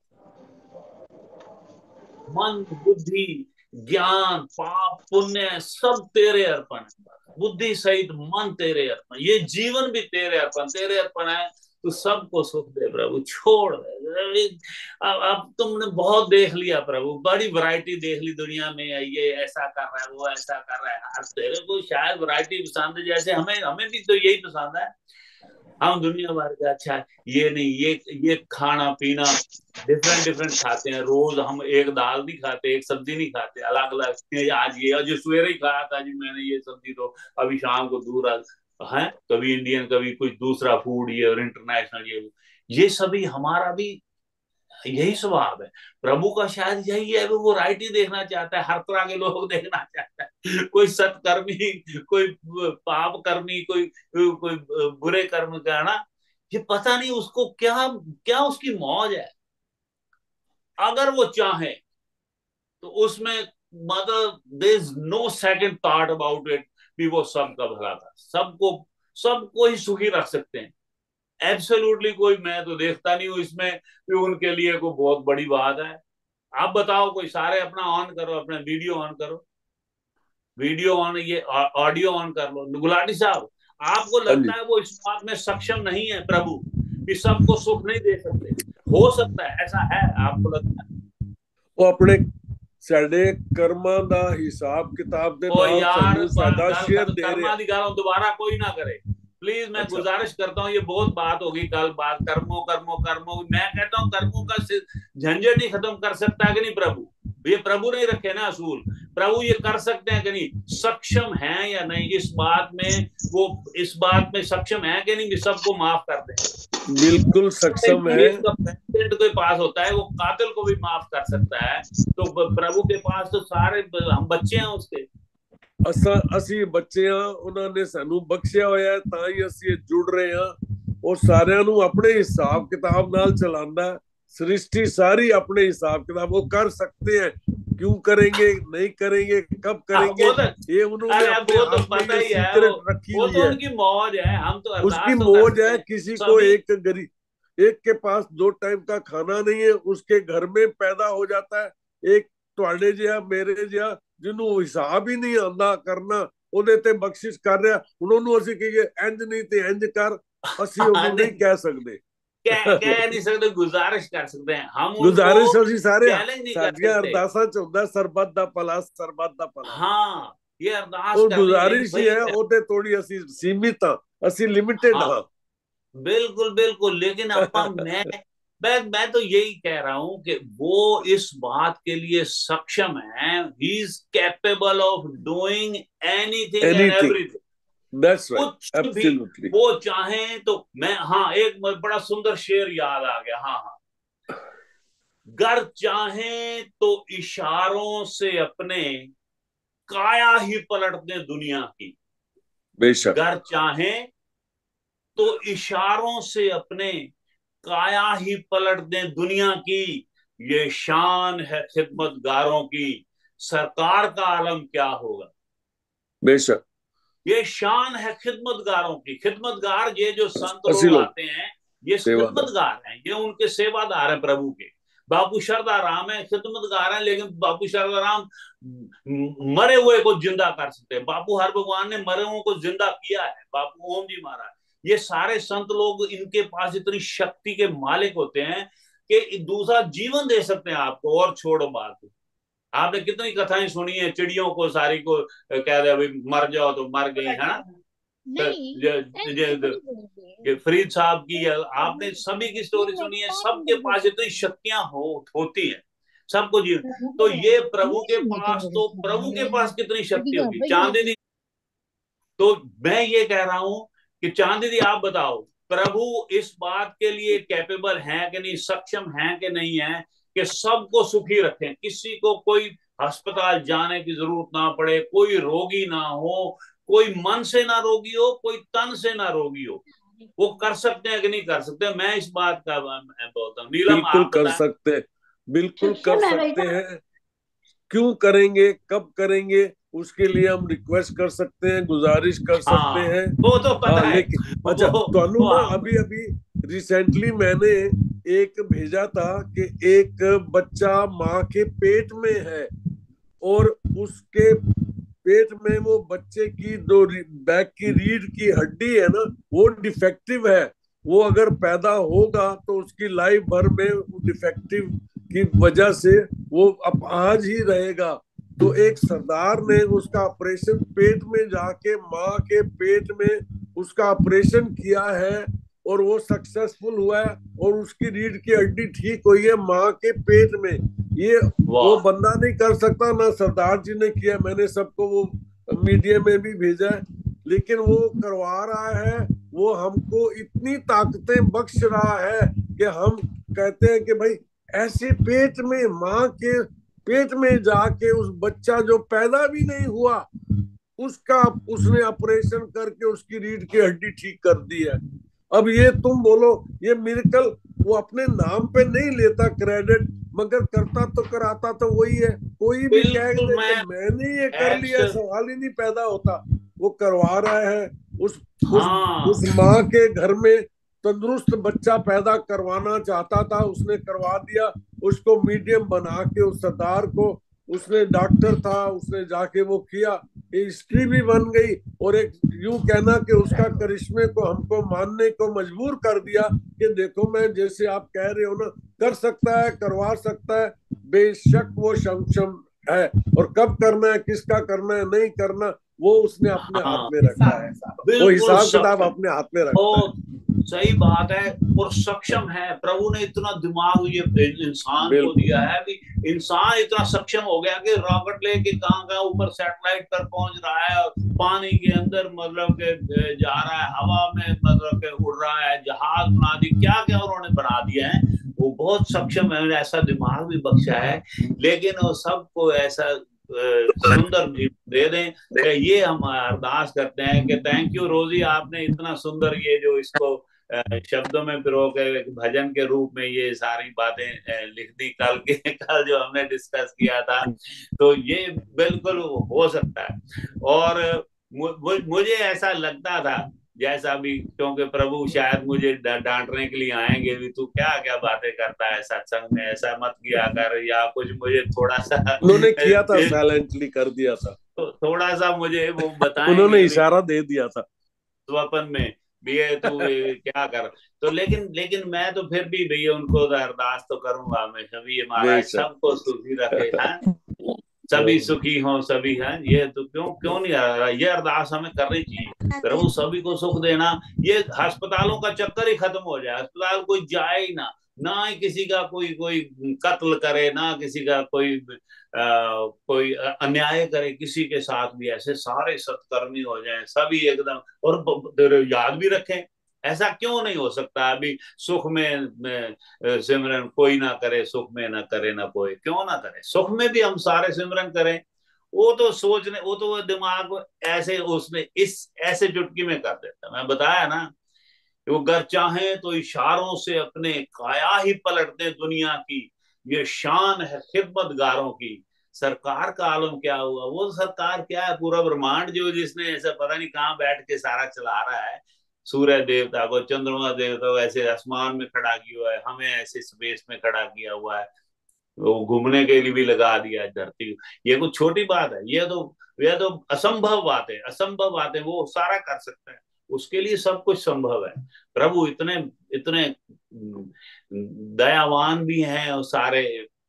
[SPEAKER 1] मन बुद्धि ज्ञान पाप पुण्य सब तेरे अर्पण है, बुद्धि सहित मन तेरे अर्पण, ये जीवन भी तेरे अर्पण, तेरे अर्पण है। तू सबको सुख दे प्रभु, छोड़ दे। अब अब तुमने बहुत देख लिया प्रभु, बड़ी वैरायटी देख ली दुनिया में, ये ऐसा कर रहा है, वो ऐसा कर रहा है। तेरे को शायद वैरायटी पसंद है, जैसे हमें हमें भी तो यही पसंद है। हम दुनिया भर का अच्छा ये नहीं, ये ये खाना पीना डिफरेंट डिफरेंट खाते हैं। रोज हम एक दाल नहीं खाते, एक सब्जी नहीं खाते, अलग अलग। आज ये जो सवेरे ही खाया था जी मैंने ये सब्जी, तो अभी शाम को दूर है, कभी इंडियन कभी कुछ दूसरा फूड, ये और इंटरनेशनल ये ये सभी हमारा भी यही स्वभाव है। प्रभु का शायद यही है, वो वैरायटी देखना चाहता है, हर तरह के लोग देखना चाहता है। कोई सत्कर्मी, कोई पाप कर्मी, कोई कोई बुरे कर्म करना, ये पता नहीं उसको क्या क्या उसकी मौज है। अगर वो चाहे तो उसमें मतलब there is no second thought about it कि वो सबका भला था, सबको सबको ही सुखी रख सकते हैं। एब्सोल्युटली कोई, मैं तो देखता नहीं हूँ इसमें कि उनके लिए कोई बहुत बड़ी बात है। आप बताओ, कोई सारे अपना ऑन करो, अपना वीडियो ऑन करो, वीडियो ऑन, ये ऑडियो ऑन कर लो। गुलाटी साहब, आपको
[SPEAKER 2] हाँ जी।
[SPEAKER 1] लगता है वो इस बात में सक्षम नहीं है प्रभु कि सबको सुख नहीं दे सकते? हो सकता है, ऐसा है आपको लगता है?
[SPEAKER 2] वो अपने साडे कर्मां दा हिसाब किताब दे
[SPEAKER 1] ओ
[SPEAKER 2] नाल
[SPEAKER 1] यार
[SPEAKER 2] सानू साडा
[SPEAKER 1] गल
[SPEAKER 2] शेयर दे
[SPEAKER 1] कर्मा
[SPEAKER 2] रहा।
[SPEAKER 1] दी गल दोबारा कोई ना करे, प्लीज मैं
[SPEAKER 2] अच्छा।
[SPEAKER 1] गुजारिश करता हूँ, ये बहुत बात होगी कल बात कर्मों कर्मों कर्मों, मैं कहता हूँ कर्मों का झंझट ही खत्म कर सकता है कि नहीं प्रभु? ये प्रभु नहीं रखे ना असूल, प्रभु ये कर सकते हैं कि नहीं, सक्षम हैं या नहीं इस बात में, वो इस बात में सक्षम है कि नहीं कि सबको माफ कर दें?
[SPEAKER 2] बिल्कुल सक्षम है।
[SPEAKER 1] का प्रेसिडेंट के पास होता है, वो कातिल को भी माफ कर सकता है, तो प्रभु के पास तो सारे हम बच्चे हैं उसके।
[SPEAKER 2] असा ਅਸੀਂ ਬੱਚੇ ਆ, ਉਹਨਾਂ ਨੇ ਸਾਨੂੰ ਬਖਸ਼ਿਆ ਹੋਇਆ ਹੈ, ਤਾਂ ਹੀ ਅਸੀਂ ਜੁੜ ਰਹੇ ਹਾਂ। ਉਹ ਸਾਰਿਆਂ ਨੂੰ ਆਪਣੇ ਹਿਸਾਬ ਕਿਤਾਬ ਨਾਲ ਚਲਾਉਂਦਾ ਹੈ। सृष्टि सारी अपने हिसाब किताब वो कर सकते हैं, क्यों करेंगे नहीं करेंगे कब करेंगे,
[SPEAKER 1] तो,
[SPEAKER 2] ये उन्होंने अपने
[SPEAKER 1] वो तो
[SPEAKER 2] आप में
[SPEAKER 1] पता
[SPEAKER 2] ये
[SPEAKER 1] ही है,
[SPEAKER 2] सीक्रेट
[SPEAKER 1] वो,
[SPEAKER 2] रखी
[SPEAKER 1] वो
[SPEAKER 2] हुई
[SPEAKER 1] तो
[SPEAKER 2] है।
[SPEAKER 1] उनकी मौज है, हम तो
[SPEAKER 2] उसकी
[SPEAKER 1] तो
[SPEAKER 2] मौज है। किसी को एक गरीब एक के पास दो टाइम का खाना नहीं है, उसके घर में पैदा हो जाता है एक ਤੁਹਾਡੇ ਜਿਹਾ ਮੇਰੇ ਜਿਹਾ ਜਿਹਨੂੰ ਹਿਸਾਬ ਹੀ ਨਹੀਂ ਆਉਂਦਾ ਕਰਨਾ, ਉਹਦੇ ਤੇ ਬਖਸ਼ਿਸ਼ ਕਰ ਰਿਹਾ। ਹੁਣ ਉਹਨੂੰ ਅਸੀਂ ਕਹੀਏ ਇੰਜ ਨਹੀਂ ਤੇ ਇੰਜ ਕਰ, ਅਸੀਂ ਉਹਨੂੰ ਨਹੀਂ ਕਹਿ ਸਕਦੇ,
[SPEAKER 1] कह कह नहीं सकते, गुजारिश कर सकते हैं हम,
[SPEAKER 2] गुजारिश ਅਸੀਂ ਸਾਰੇ
[SPEAKER 1] चैलेंज नहीं कर
[SPEAKER 2] ਸਾਡੀਆਂ
[SPEAKER 1] सकते।
[SPEAKER 2] ਅਰਦਾਸਾਂ ਚ ਹੁੰਦਾ ਸਰਬੱਤ ਦਾ ਭਲਾ, ਸਰਬੱਤ ਦਾ ਭਲਾ।
[SPEAKER 1] हाँ, ये अरदास
[SPEAKER 2] ਉਹ
[SPEAKER 1] करनी
[SPEAKER 2] ਗੁਜ਼ਾਰਿਸ਼ ਹੀ
[SPEAKER 1] भाई,
[SPEAKER 2] ਹੈ, ਉਹਦੇ ਥੋੜੀ ਅਸੀਂ ਸੀਮਿਤ ਹਾਂ, ਅਸੀਂ लिमिटेड
[SPEAKER 1] हाँ,
[SPEAKER 2] ਹਾਂ।
[SPEAKER 1] बिल्कुल बिल्कुल, लेकिन अपा मैं मैं मैं तो यही कह रहा हूं कि वो इस बात के लिए सक्षम है, he is capable of doing anything and
[SPEAKER 2] Anything.
[SPEAKER 1] Everything.
[SPEAKER 2] That's right.
[SPEAKER 1] कुछ भी
[SPEAKER 2] Absolutely.
[SPEAKER 1] वो चाहे तो मैं, हाँ एक बड़ा सुंदर शेर याद आ गया, हाँ हाँ, गर चाहे तो इशारों से अपने काया ही पलट दे दुनिया की,
[SPEAKER 2] बेशक।
[SPEAKER 1] गर चाहे तो इशारों से अपने काया ही पलट दे दुनिया की, ये शान है खिदमतगारों की, सरकार का आलम क्या होगा।
[SPEAKER 2] बेशक
[SPEAKER 1] ये शान है खिदमतगारों की, खिदमतगार ये जो संत
[SPEAKER 2] असी
[SPEAKER 1] लोग
[SPEAKER 2] लोग
[SPEAKER 1] आते हैं ये
[SPEAKER 2] सेवादार।
[SPEAKER 1] खिदमतगार हैं, ये उनके सेवादार हैं प्रभु के। बापू शरदा राम है, खिदमतगार हैं, लेकिन बापू शरदा राम मरे हुए को जिंदा कर सकते हैं, बापू हर भगवान ने मरे हुए को जिंदा किया है, बापू ओम जी महाराज, ये सारे संत लोग इनके पास इतनी शक्ति के मालिक होते हैं कि दूसरा जीवन दे सकते हैं आपको। और छोड़ो बात, आपने कितनी कथाएं सुनी है, चिड़ियों को सारी को कह दे मर जाओ तो मर गई, है ना, नहीं फरीद साहब की, आपने सभी की स्टोरी सुनी है, सबके पास इतनी शक्तियां हो होती है, सबको जी। तो ये प्रभु के पास, तो प्रभु के पास कितनी शक्ति होगी। चांदी, तो मैं ये कह रहा हूं कि चांदी दी आप बताओ, प्रभु इस बात के लिए कैपेबल हैं कि नहीं, सक्षम हैं कि नहीं है कि सबको सुखी रखें, किसी को कोई अस्पताल जाने की जरूरत ना पड़े, कोई रोगी ना हो, कोई मन से ना रोगी हो, कोई तन से ना रोगी हो, वो कर सकते हैं कि नहीं कर सकते। मैं इस बात का मैं बोलता हूँ, नीलम
[SPEAKER 2] बिल्कुल
[SPEAKER 1] आप
[SPEAKER 2] कर सकते, बिल्कुल कर सकते हैं। क्यों करेंगे कब करेंगे उसके लिए हम रिक्वेस्ट कर सकते हैं, गुजारिश कर सकते हैं,
[SPEAKER 1] वो तो पता है।
[SPEAKER 2] लेकिन अच्छा तो ना अभी अभी रिसेंटली मैंने एक भेजा था कि एक बच्चा माँ के पेट में है और उसके पेट में वो बच्चे की दो बैक की रीढ़ की हड्डी है ना, वो डिफेक्टिव है। वो अगर पैदा होगा तो उसकी लाइफ भर में डिफेक्टिव की वजह से वो अब आज ही रहेगा। तो एक सरदार ने उसका ऑपरेशन पेट में जाके माँ के पेट में उसका ऑपरेशन किया है और वो सक्सेसफुल हुआ है और उसकी रीढ़ की हड्डी ठीक हुई है माँ के पेट में। ये वो बंदा नहीं कर सकता, ना सरदार जी ने किया, मैंने सबको वो मीडिया में भी भेजा है, लेकिन वो करवा रहा है। वो हमको इतनी ताकतें बख्श रहा है कि हम कहते हैं कि भाई ऐसे पेट में माँ के पेट में जाके उस बच्चा जो पैदा भी नहीं हुआ उसका उसने ऑपरेशन करके उसकी रीढ़ की हड्डी ठीक कर दी है। अब ये तुम बोलो ये मिरेकल वो अपने नाम पे नहीं लेता क्रेडिट, मगर करता तो कराता तो वही है। कोई भी कह दे मैं, मैंने ये कर लिया सवाल ही नहीं पैदा होता। वो करवा रहा है। उस हाँ। उस, उस माँ के घर में तंदुरुस्त बच्चा पैदा करवाना चाहता था, उसने करवा दिया। उसको मीडियम बना के उस सरदार को, उसने डॉक्टर था, उसने जाके वो किया, हिस्ट्री भी बन गई। और एक यूं कहना कि उसका करिश्मे को हमको मानने को मजबूर कर दिया कि देखो मैं जैसे आप कह रहे हो ना, कर सकता है, करवा सकता है, बेशक वो सक्षम है। और कब करना है, किसका करना है, नहीं करना, वो उसने अपने हाथ
[SPEAKER 1] हाँ
[SPEAKER 2] में रखा है, वो
[SPEAKER 1] बिल्कुल
[SPEAKER 2] हिसाब किताब
[SPEAKER 1] सक्षम,
[SPEAKER 2] अपने हाथ में रखता है।
[SPEAKER 1] बहुत सही बात है। और सक्षम है, प्रभु ने इतना दिमाग ये इंसान को
[SPEAKER 2] बिल्कुल
[SPEAKER 1] दिया है भी, इंसान इतना सक्षम हो गया कि रॉकेट लेके कहाँ कहाँ ऊपर सैटेलाइट पर पहुंच रहा है, और पानी के अंदर मतलब के जा रहा है, हवा में मतलब के उड़ रहा है, जहाज बना दी, क्या क्या उन्होंने बना दिया है। वो बहुत सक्षम है, ऐसा दिमाग भी बख्शा है। लेकिन वो सबको ऐसा सुंदर जीवन दे दें, ये हम अरदास करते हैं कि थैंक यू रोजी, आपने इतना सुंदर ये जो इसको शब्दों में पिरो के भजन के रूप में ये सारी बातें लिख दी। कल के कल जो हमने डिस्कस किया था, तो ये बिल्कुल हो सकता है। और मुझे ऐसा लगता था जैसा भी, क्योंकि प्रभु शायद मुझे डांटने के लिए आएंगे भी, तू क्या क्या बातें करता है सत्संग में, ऐसा मत किया कर, या कुछ मुझे थोड़ा सा
[SPEAKER 2] उन्होंने किया था, साइलेंटली कर दिया था,
[SPEAKER 1] तो थोड़ा सा मुझे वो
[SPEAKER 2] उन्होंने
[SPEAKER 1] बताएंगे भी
[SPEAKER 2] इशारा दे दिया था
[SPEAKER 1] स्वपन में भी ये तू क्या कर। तो लेकिन लेकिन मैं तो फिर भी भैया उनको अरदास तो करूंगा मैं, सभी महाराज
[SPEAKER 2] बेशक
[SPEAKER 1] सबको सुखी रखे हैं, सभी सुखी हों सभी हैं। ये तो क्यों क्यों नहीं आ रहा, ये अरदास हमें करनी चाहिए, प्रभु सभी को सुख देना। ये अस्पतालों का चक्कर ही खत्म हो जाए, अस्पताल कोई जाए ही ना, ना ही किसी का कोई कोई कत्ल करे, ना किसी का कोई आ, कोई अन्याय करे किसी के साथ भी, ऐसे सारे सत्कर्मी हो जाएं सभी एकदम। और याद भी रखें, ऐसा क्यों नहीं हो सकता, अभी सुख में, में सिमरन कोई ना करे, सुख में ना करे ना कोई, क्यों ना करे, सुख में भी हम सारे सिमरन करें। वो तो सोचने, वो तो वो दिमाग ऐसे उसमें इस ऐसे चुटकी में कर देता। मैं बताया ना, वो घर चाहे तो इशारों से अपने काया ही पलट दे दुनिया की, ये शान है खिदमतगारों की। सरकार का आलम क्या हुआ, वो सरकार क्या है, पूरा ब्रह्मांड जो जिसने ऐसा पता नहीं कहाँ बैठ के सारा चला रहा है, सूर्य देवता को, चंद्रमा देवता को ऐसे आसमान में खड़ा किया हुआ है, हमें ऐसे स्पेस में खड़ा किया हुआ है, वो घूमने के लिए भी लगा दिया है धरती। ये कुछ छोटी बात है, ये तो यह तो असंभव बात है, असंभव बात है, वो सारा कर सकता है, उसके लिए सब कुछ संभव है। प्रभु इतने इतने दयावान भी हैं और सारे,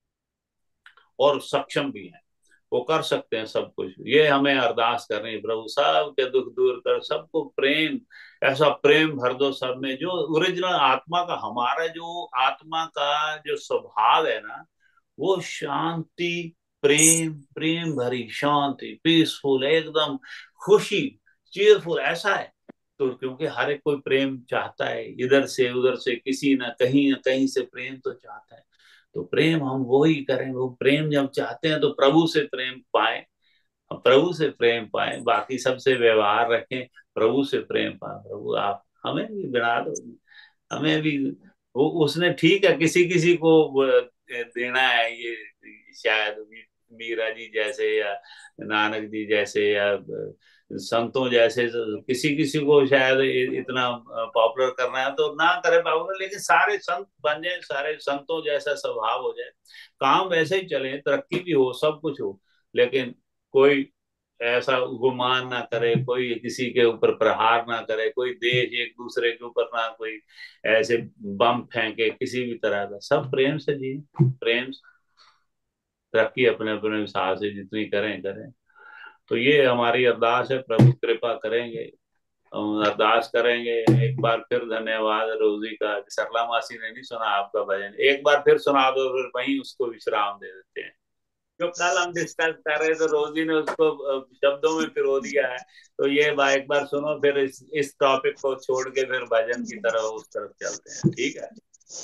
[SPEAKER 1] और सक्षम भी हैं, वो कर सकते हैं सब कुछ। ये हमें अरदास कर रहे हैं, प्रभु सबके दुख दूर कर, सबको प्रेम, ऐसा प्रेम भर दो सब में, जो ओरिजिनल आत्मा का, हमारा जो आत्मा का जो स्वभाव है ना, वो शांति, प्रेम, प्रेम भरी शांति, पीसफुल, एकदम खुशी, चीयरफुल ऐसा है। तो क्योंकि हर एक कोई प्रेम चाहता है, इधर से उधर से किसी ना कहीं ना कहीं से प्रेम तो चाहता है। तो प्रेम हम वो ही करें, वो प्रेम जब चाहते हैं तो प्रभु से प्रेम पाए, प्रभु से प्रेम पाए, बाकी सबसे व्यवहार रखें, प्रभु से प्रेम पाए। प्रभु आप हमें भी बना दो, हमें भी। वो उसने ठीक है किसी किसी को देना है, ये शायद मीरा जी जैसे या नानक जी जैसे या संतों जैसे, किसी किसी को शायद इतना पॉपुलर करना है तो ना करे पॉपुलर, लेकिन सारे संत बन जाए, सारे संतों जैसा स्वभाव हो जाए, काम वैसे ही चले, तरक्की भी हो, सब कुछ हो, लेकिन कोई ऐसा गुमान ना करे, कोई किसी के ऊपर प्रहार ना करे, कोई देश एक दूसरे के ऊपर ना कोई ऐसे बम फेंके किसी भी तरह का, सब प्रेम से जी, प्रेम से तरक्की अपने अपने हिसाब से जितनी करें करें। तो ये हमारी अरदास है, प्रभु कृपा करेंगे, अरदास करेंगे। एक बार फिर धन्यवाद रोजी का, सरला मासी ने नहीं सुना आपका भजन, एक बार फिर सुना दो, फिर वहीं उसको विश्राम दे देते हैं। जो कल हम डिस्कस कर रहे थे, रोजी ने उसको शब्दों में पिरो दिया है, तो ये एक बार सुनो, फिर इस इस टॉपिक को छोड़ के फिर भजन की तरफ उस तरफ चलते हैं, ठीक है।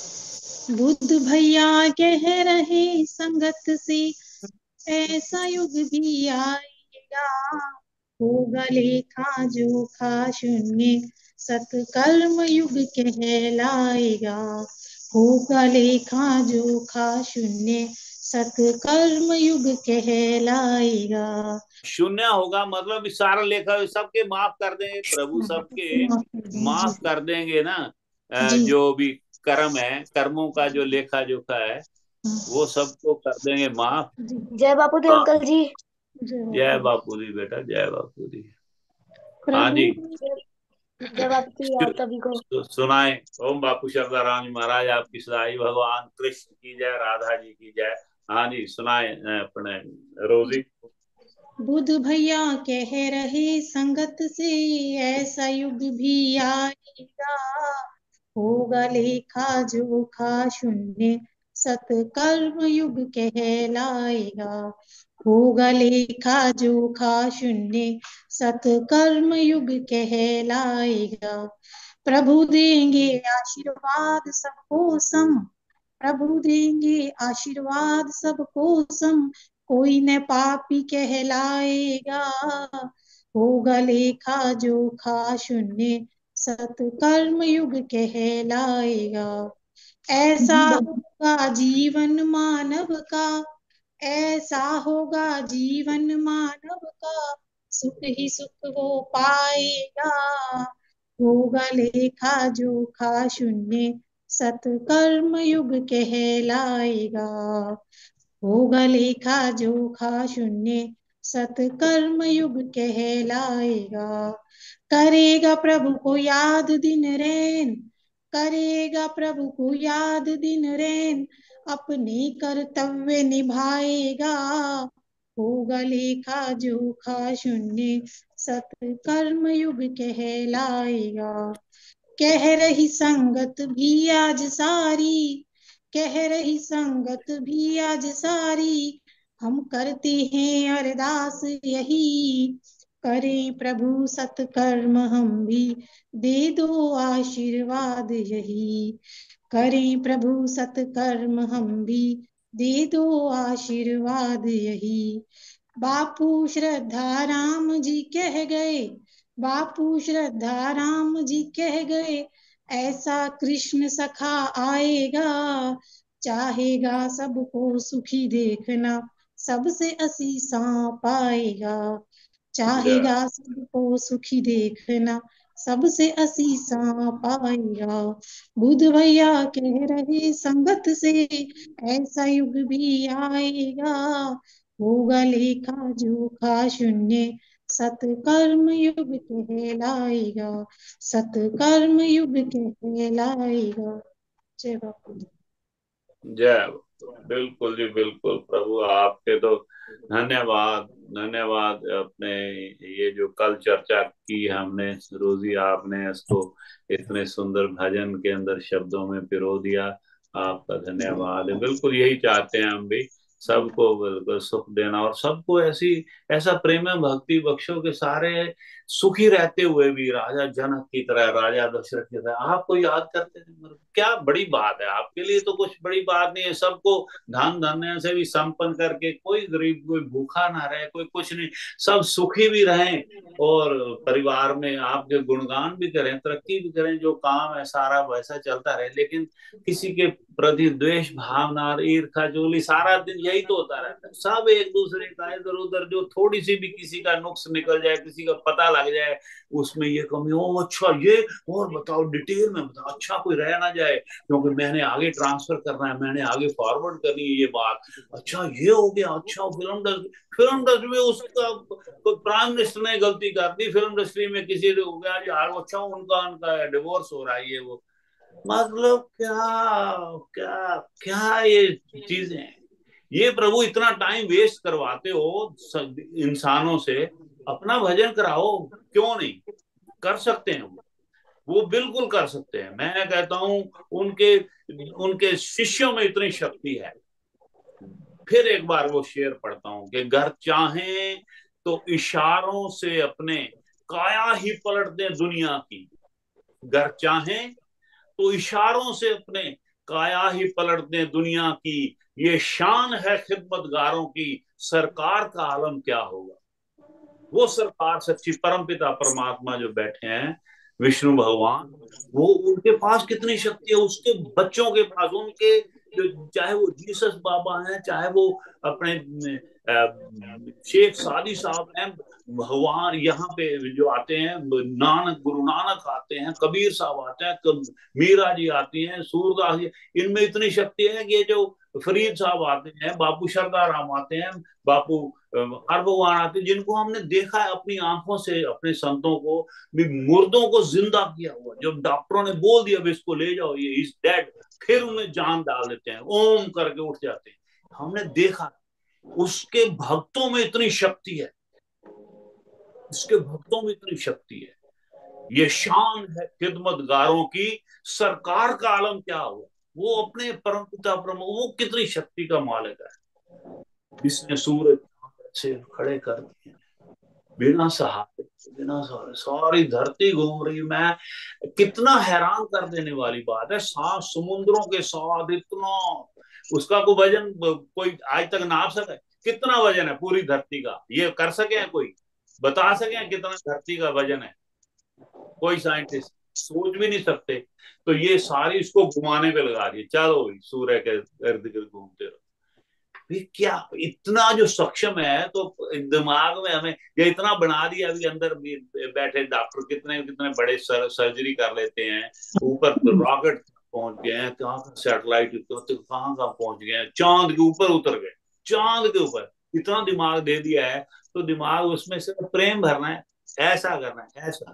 [SPEAKER 3] बुद्ध भैया कह रहे संगत से ऐसा युग भी आएगा, होगा लेखा जोखा शून्य सत्कर्म युग कहलाएगा, होगा लेखा जोखा शून्य सत्कर्म युग कहलाएगा।
[SPEAKER 1] शून्य होगा मतलब सारा लेखा सबके माफ कर देंगे प्रभु, सबके माफ कर देंगे ना, जो भी कर्म है, कर्मों का जो लेखा जोखा है वो सबको कर देंगे माफ।
[SPEAKER 4] जय बापू दी अंकल जी।
[SPEAKER 1] जय बापू दी बेटा, जय बापू दी। हाँ जी,
[SPEAKER 4] जय बापू दी आप सभी को
[SPEAKER 1] सुनाए। ओम बापू शरदाराम जी महाराज आपकी सदाई, भगवान कृष्ण की जय, राधा जी की जय। हाँ जी सुनाए अपने रोजी।
[SPEAKER 3] बुध भैया कह रहे संगत से ऐसा युग भी आएगा, होगा लेखा जोखा शून्य सतकर्म युग कहलाएगा। होगा लेखा जोखा शून्य सतकर्म युग कहलाएगा। प्रभु देंगे आशीर्वाद सबको सम, प्रभु देंगे आशीर्वाद सबको सम, कोई न पापी कहलाएगा। होगा लेखा जोखा शून्य सतकर्म युग कहलाएगा। ऐसा होगा जीवन मानव का, ऐसा होगा जीवन मानव का, सुख ही सुख वो पाएगा। होगा लेखा जोखा शून्य सतकर्म युग कहलाएगा। होगा लेखा जोखा शून्य सतकर्म युग कहलाएगा। करेगा प्रभु को याद दिन रैन, करेगा प्रभु को याद दिन रैन, अपने कर्तव्य निभाएगा। होगा लेखा जोखा शून्य सतकर्म युग कहलाएगा। कह रही संगत भी आज सारी, कह रही संगत भी आज सारी, हम करते हैं अरदास यही, करें प्रभु सतकर्म हम भी, दे दो आशीर्वाद यही। करें प्रभु सतकर्म हम भी, दे दो आशीर्वाद यही। बापू श्रद्धा राम जी कह गए, बापू श्रद्धा राम जी कह गए, ऐसा कृष्ण सखा आएगा। चाहेगा सबको सुखी देखना, सबसे असीसां पाएगा। चाहेगा सबको सुखी देखना, सबसे असीसां पाएगा। बुध भैया कह रहे संगत से ऐसा युग भी आएगा। होगा लेखा जोखा शून्य सतकर्म युग कहलाएगा। सतकर्म युग कहलाएगा। जय बापू।
[SPEAKER 1] जय बिल्कुल जी बिल्कुल। प्रभु आपके तो धन्यवाद धन्यवाद। अपने ये जो कल चर्चा की हमने, रोजी आपने इसको इतने सुंदर भजन के अंदर शब्दों में पिरो दिया, आपका धन्यवाद। बिल्कुल यही चाहते हैं हम भी, सबको बिल्कुल सुख देना और सबको ऐसी ऐसा प्रेम भक्ति बख्शो के सारे सुखी रहते हुए भी राजा जनक की तरह, राजा दशरथ की तरह आपको याद करते थे। क्या बड़ी बात है, आपके लिए तो कुछ बड़ी बात नहीं है। सबको धन धन्य से भी संपन्न करके, कोई गरीब कोई भूखा ना रहे, कोई कुछ नहीं, सब सुखी भी रहें और परिवार में आपके गुणगान भी करें, तरक्की भी करें, जो काम है सारा वैसा चलता रहे। लेकिन किसी के प्रति द्वेष भावना, ईर्खा जोली, सारा दिन यही तो होता रहता है। सब एक दूसरे का इधर उधर, जो थोड़ी सी भी किसी का नुक्स निकल जाए, किसी का पता लग जाए, उसमें ये कमी, ओ अच्छा ये और बताओ, डिटेल में बताओ, अच्छा कोई रह ना जाए, क्योंकि मैंने आगे ट्रांसफर करना है, मैंने आगे फॉरवर्ड करनी है ये बात। अच्छा ये हो गया, अच्छा फिल्म इंडस्ट्री फिल्म इंडस्ट्री में उसका प्राइम मिनिस्टर ने गलती कर दी, फिल्म इंडस्ट्री में किसी ने हो गया यार, अच्छा उनका उनका डिवोर्स हो रहा है, ये वो। मतलब क्या क्या क्या ये चीजें हैं। ये प्रभु इतना टाइम वेस्ट करवाते हो इंसानों से, अपना भजन कराओ, क्यों नहीं कर सकते हैं वो वो बिल्कुल कर सकते हैं। मैं कहता हूं उनके उनके शिष्यों में इतनी शक्ति है। फिर एक बार वो शेर पढ़ता हूं कि घर चाहें तो इशारों से अपने काया ही पलट दें दुनिया की। घर चाहें तो इशारों से अपने काया ही पलट दें दुनिया की। ये शान है खिदमतगारों की, सरकार का आलम क्या होगा। वो सरकार सच्ची परमपिता परमात्मा जो बैठे हैं, विष्णु भगवान, वो उनके पास कितनी शक्ति है, उसके बच्चों के पास, उनके चाहे वो जीसस बाबा हैं, चाहे वो अपने शेख सादी साहब हैं, भगवान यहाँ पे जो आते हैं, नानक गुरु नानक आते हैं, कबीर साहब आते हैं, मीरा जी आती हैं, सूरदास जी, इनमें इतनी शक्ति है कि ये जो फरीद साहब आते हैं, बापू शरदा राम आते हैं, बापू हर भगवान आते हैं, जिनको हमने देखा है अपनी आंखों से, अपने संतों को भी मुर्दों को जिंदा किया हुआ। जब डॉक्टरों ने बोल दिया इसको ले जाओ, ये इज डेड, फिर उन्हें जान डाल देते हैं, ओम करके उठ जाते हैं। हमने देखा उसके भक्तों में इतनी शक्ति है। उसके भक्तों में इतनी शक्ति है। ये शान है खिदमतगारों की, सरकार का आलम क्या हुआ, वो अपने परम पिता परम, वो कितनी शक्ति का मालिक है। इसने सूरज से खड़े कर दिए बिना सहारे, बिना सहारे सारी धरती घूम रही। मैं कितना हैरान कर देने वाली बात है, सात समुद्रों के साथ इतना, उसका कोई वजन कोई आज तक नाप सके? कितना वजन है पूरी धरती का? ये कर सके कोई बता सके कितना धरती का वजन है? कोई साइंटिस्ट सोच भी नहीं सकते। तो ये सारी इसको घुमाने पे लगा दी, चलो सूर्य के इर्द गिर्द घूमते रहो। ये क्या इतना जो सक्षम है, तो दिमाग में हमें ये इतना बना दिया। अभी अंदर भी बैठे डॉक्टर कितने कितने बड़े सर, सर्जरी कर लेते हैं, ऊपर तो रॉकेट पहुंच गए हैं, कहाँ का सैटेलाइट तो कहाँ कहाँ पहुंच गए हैं, चांद के ऊपर उतर गए, चांद के ऊपर इतना दिमाग दे दिया है। तो दिमाग उसमें सिर्फ प्रेम भरना है, ऐसा करना है, ऐसा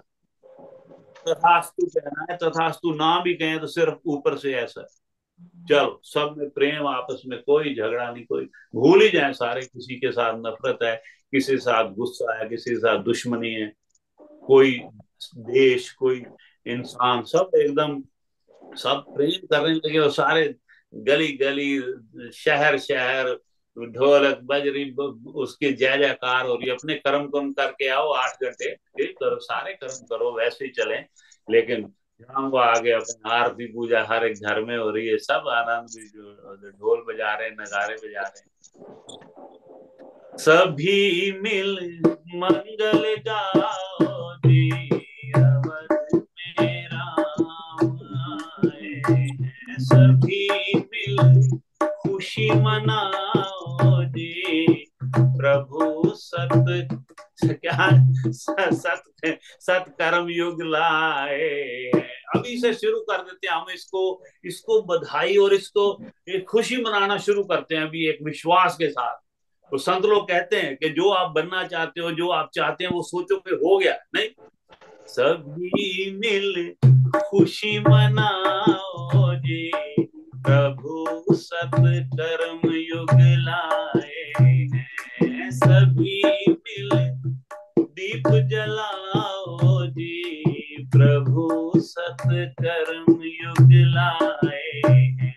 [SPEAKER 1] तथास्तु कहना है, तथास्तु ना भी कहें तो सिर्फ ऊपर से ऐसा। चलो सब में प्रेम, आपस में कोई झगड़ा नहीं, कोई भूल ही जाए सारे, किसी के साथ नफरत है, किसी के साथ गुस्सा है, किसी के साथ दुश्मनी है, कोई देश, कोई इंसान, सब एकदम सब प्रेम करने लगे। और सारे गली गली शहर शहर ढोलक बजरी उसके जय जयकार हो रही। अपने कर्म कर्म करके आओ, आठ घंटे करो, सारे कर्म करो, वैसे ही चले। लेकिन जहाँ वो आगे अपने आरती पूजा हर एक घर में हो रही है, सब आनंद भी, जो ढोल बजा रहे हैं, नगारे बजा रहे हैं, सभी मिल मंगल गाओ जी, अवध में राम आए हैं। सभी मिल खुशी मनाओ जी, प्रभु सत क्या सत सत कर्म युग लाए। अभी से शुरू कर देते हैं हम इसको इसको बधाई और इसको एक खुशी मनाना शुरू करते हैं अभी, एक विश्वास के साथ। तो संत लोग कहते हैं कि जो आप बनना चाहते हो, जो आप चाहते हैं, वो सोचो कि हो गया नहीं। सभी मिल खुशी मनाओ जी, प्रभु सत कर्म युग लाए हैं। सभी मिल दीप जलाओ जी, प्रभु सत कर्म युग लाए हैं।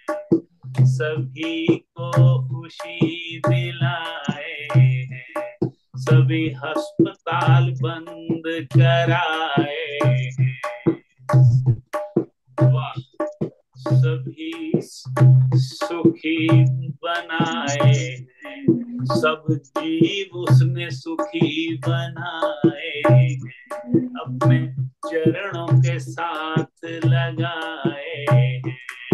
[SPEAKER 1] सभी को खुशी दिलाए हैं, सभी अस्पताल बंद कराए हैं। वाह, सभी सुखी बनाए हैं, सब जीव उसने सुखी बनाए हैं। अपने चरणों के साथ लगाए हैं।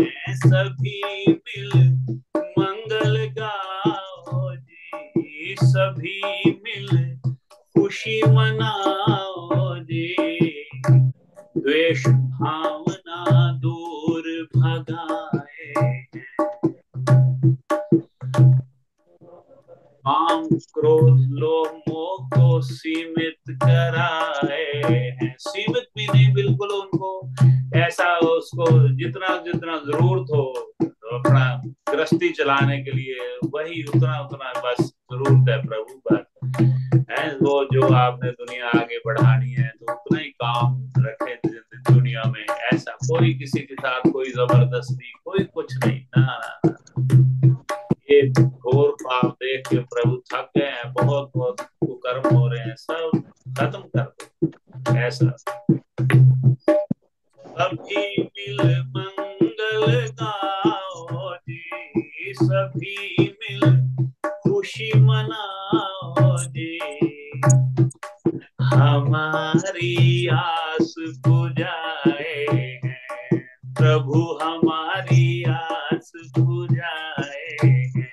[SPEAKER 1] सभी मिल मंगल गाओ जी, सभी मिल खुशी मनाओ जी, द्वेष भावना दूर भगाए हैं। काम क्रोध लोभ मोह को सीमित कराए हैं। सीमित भी नहीं, बिल्कुल उनको ऐसा, उसको जितना जितना जरूरत हो तो अपना गृहस्थी चलाने के लिए वही उतना उतना बस जरूरत है प्रभु पर है। वो जो आपने दुनिया आगे बढ़ानी है तो उतना ही काम रखे दुनिया में। ऐसा कोई किसी के साथ कोई जबरदस्ती, कोई कुछ नहीं, ना ना। ये घोर पाप देख के प्रभु थक गए हैं, बहुत बहुत कुकर्म हो रहे हैं, सब खत्म कर दो। ऐसा सभी मिल मंगल गाओ जी, सभी मिल खुशी मनाओ जी, हमारी आस बुझाए हैं प्रभु, हमारी आस बुझाए हैं।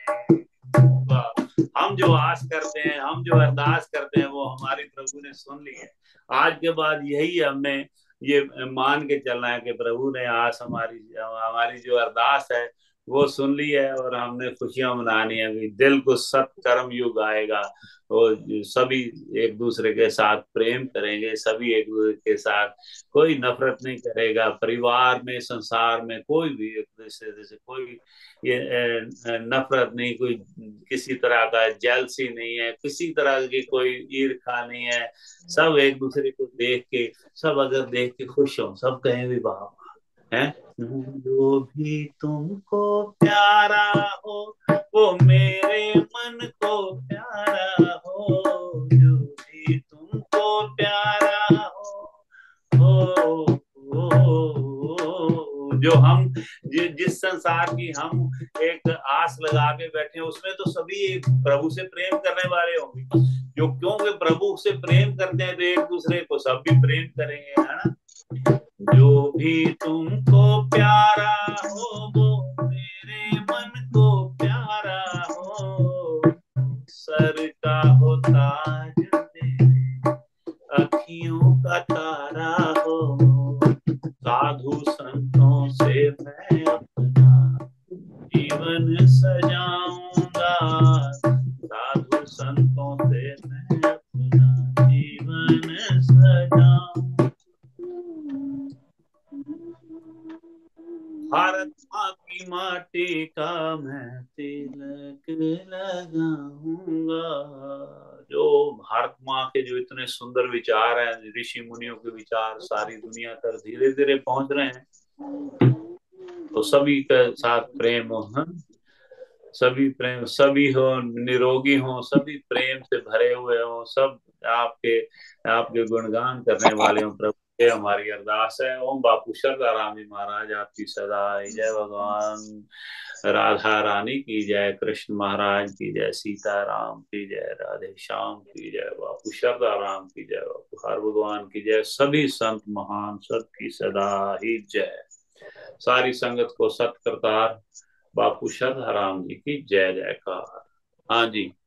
[SPEAKER 1] हम जो आस करते हैं, हम जो अरदास करते हैं, वो हमारी प्रभु ने सुन ली है। आज के बाद यही हमने ये मान के चलना है कि प्रभु ने आस, हमारी हमारी जो अरदास है वो सुन ली है और हमने खुशियां मनानी है। अभी दिल को सत्कर्म युग आएगा, वो सभी एक दूसरे के साथ प्रेम करेंगे, सभी एक दूसरे के साथ, कोई नफरत नहीं करेगा। परिवार में, संसार में कोई भी एक दूसरे से कोई ये नफरत नहीं, कोई किसी तरह का जेलसी नहीं है, किसी तरह की कोई ईर्ष्या नहीं है। सब एक दूसरे को देख के, सब अगर देख के खुश हो, सब कहें भी वाह है। जो भी तुमको प्यारा हो वो मेरे मन को प्यारा हो, जो भी तुमको प्यारा हो, हो, हो, हो। जो हम जि, जिस संसार की हम एक आस लगा के बैठे हैं, उसमें तो सभी एक प्रभु से प्रेम करने वाले होंगे। जो क्योंकि प्रभु से प्रेम करते हैं तो एक दूसरे को सब भी प्रेम करेंगे, है ना। जो भी तुमको प्यारा हो वो मेरे मन को प्यारा हो, सर का हो ताज मेरे अखियों का तारा हो, साधु संतों से मैं अपना जीवन सजाऊंगा, साधु संतों से मैं अपना जीवन सजाऊंगा। भारत माँ की माटी का मैं तिलक लगाऊंगा। जो भारत माँ के जो इतने सुंदर विचार हैं, ऋषि मुनियों के विचार सारी दुनिया तक धीरे धीरे पहुंच रहे हैं, तो सभी के साथ प्रेम हो, हाँ? सभी प्रेम, सभी हो निरोगी हो, सभी प्रेम से भरे हुए हो, सब आपके आपके गुणगान करने वाले हो प्रभु। ये हमारी अरदास है। ओम बापू शरदा राम जी महाराज आपकी सदा जय। भगवान राधा रानी की जय, कृष्ण महाराज की जय, सीता राम की जय, राधे श्याम की जय, बापू शरदा राम की जय, बापू हर भगवान की जय, सभी संत महान सबकी सदा ही जय। सारी संगत को सत करतार बापू शरदा राम जी की जय जयकार। हाँ जी।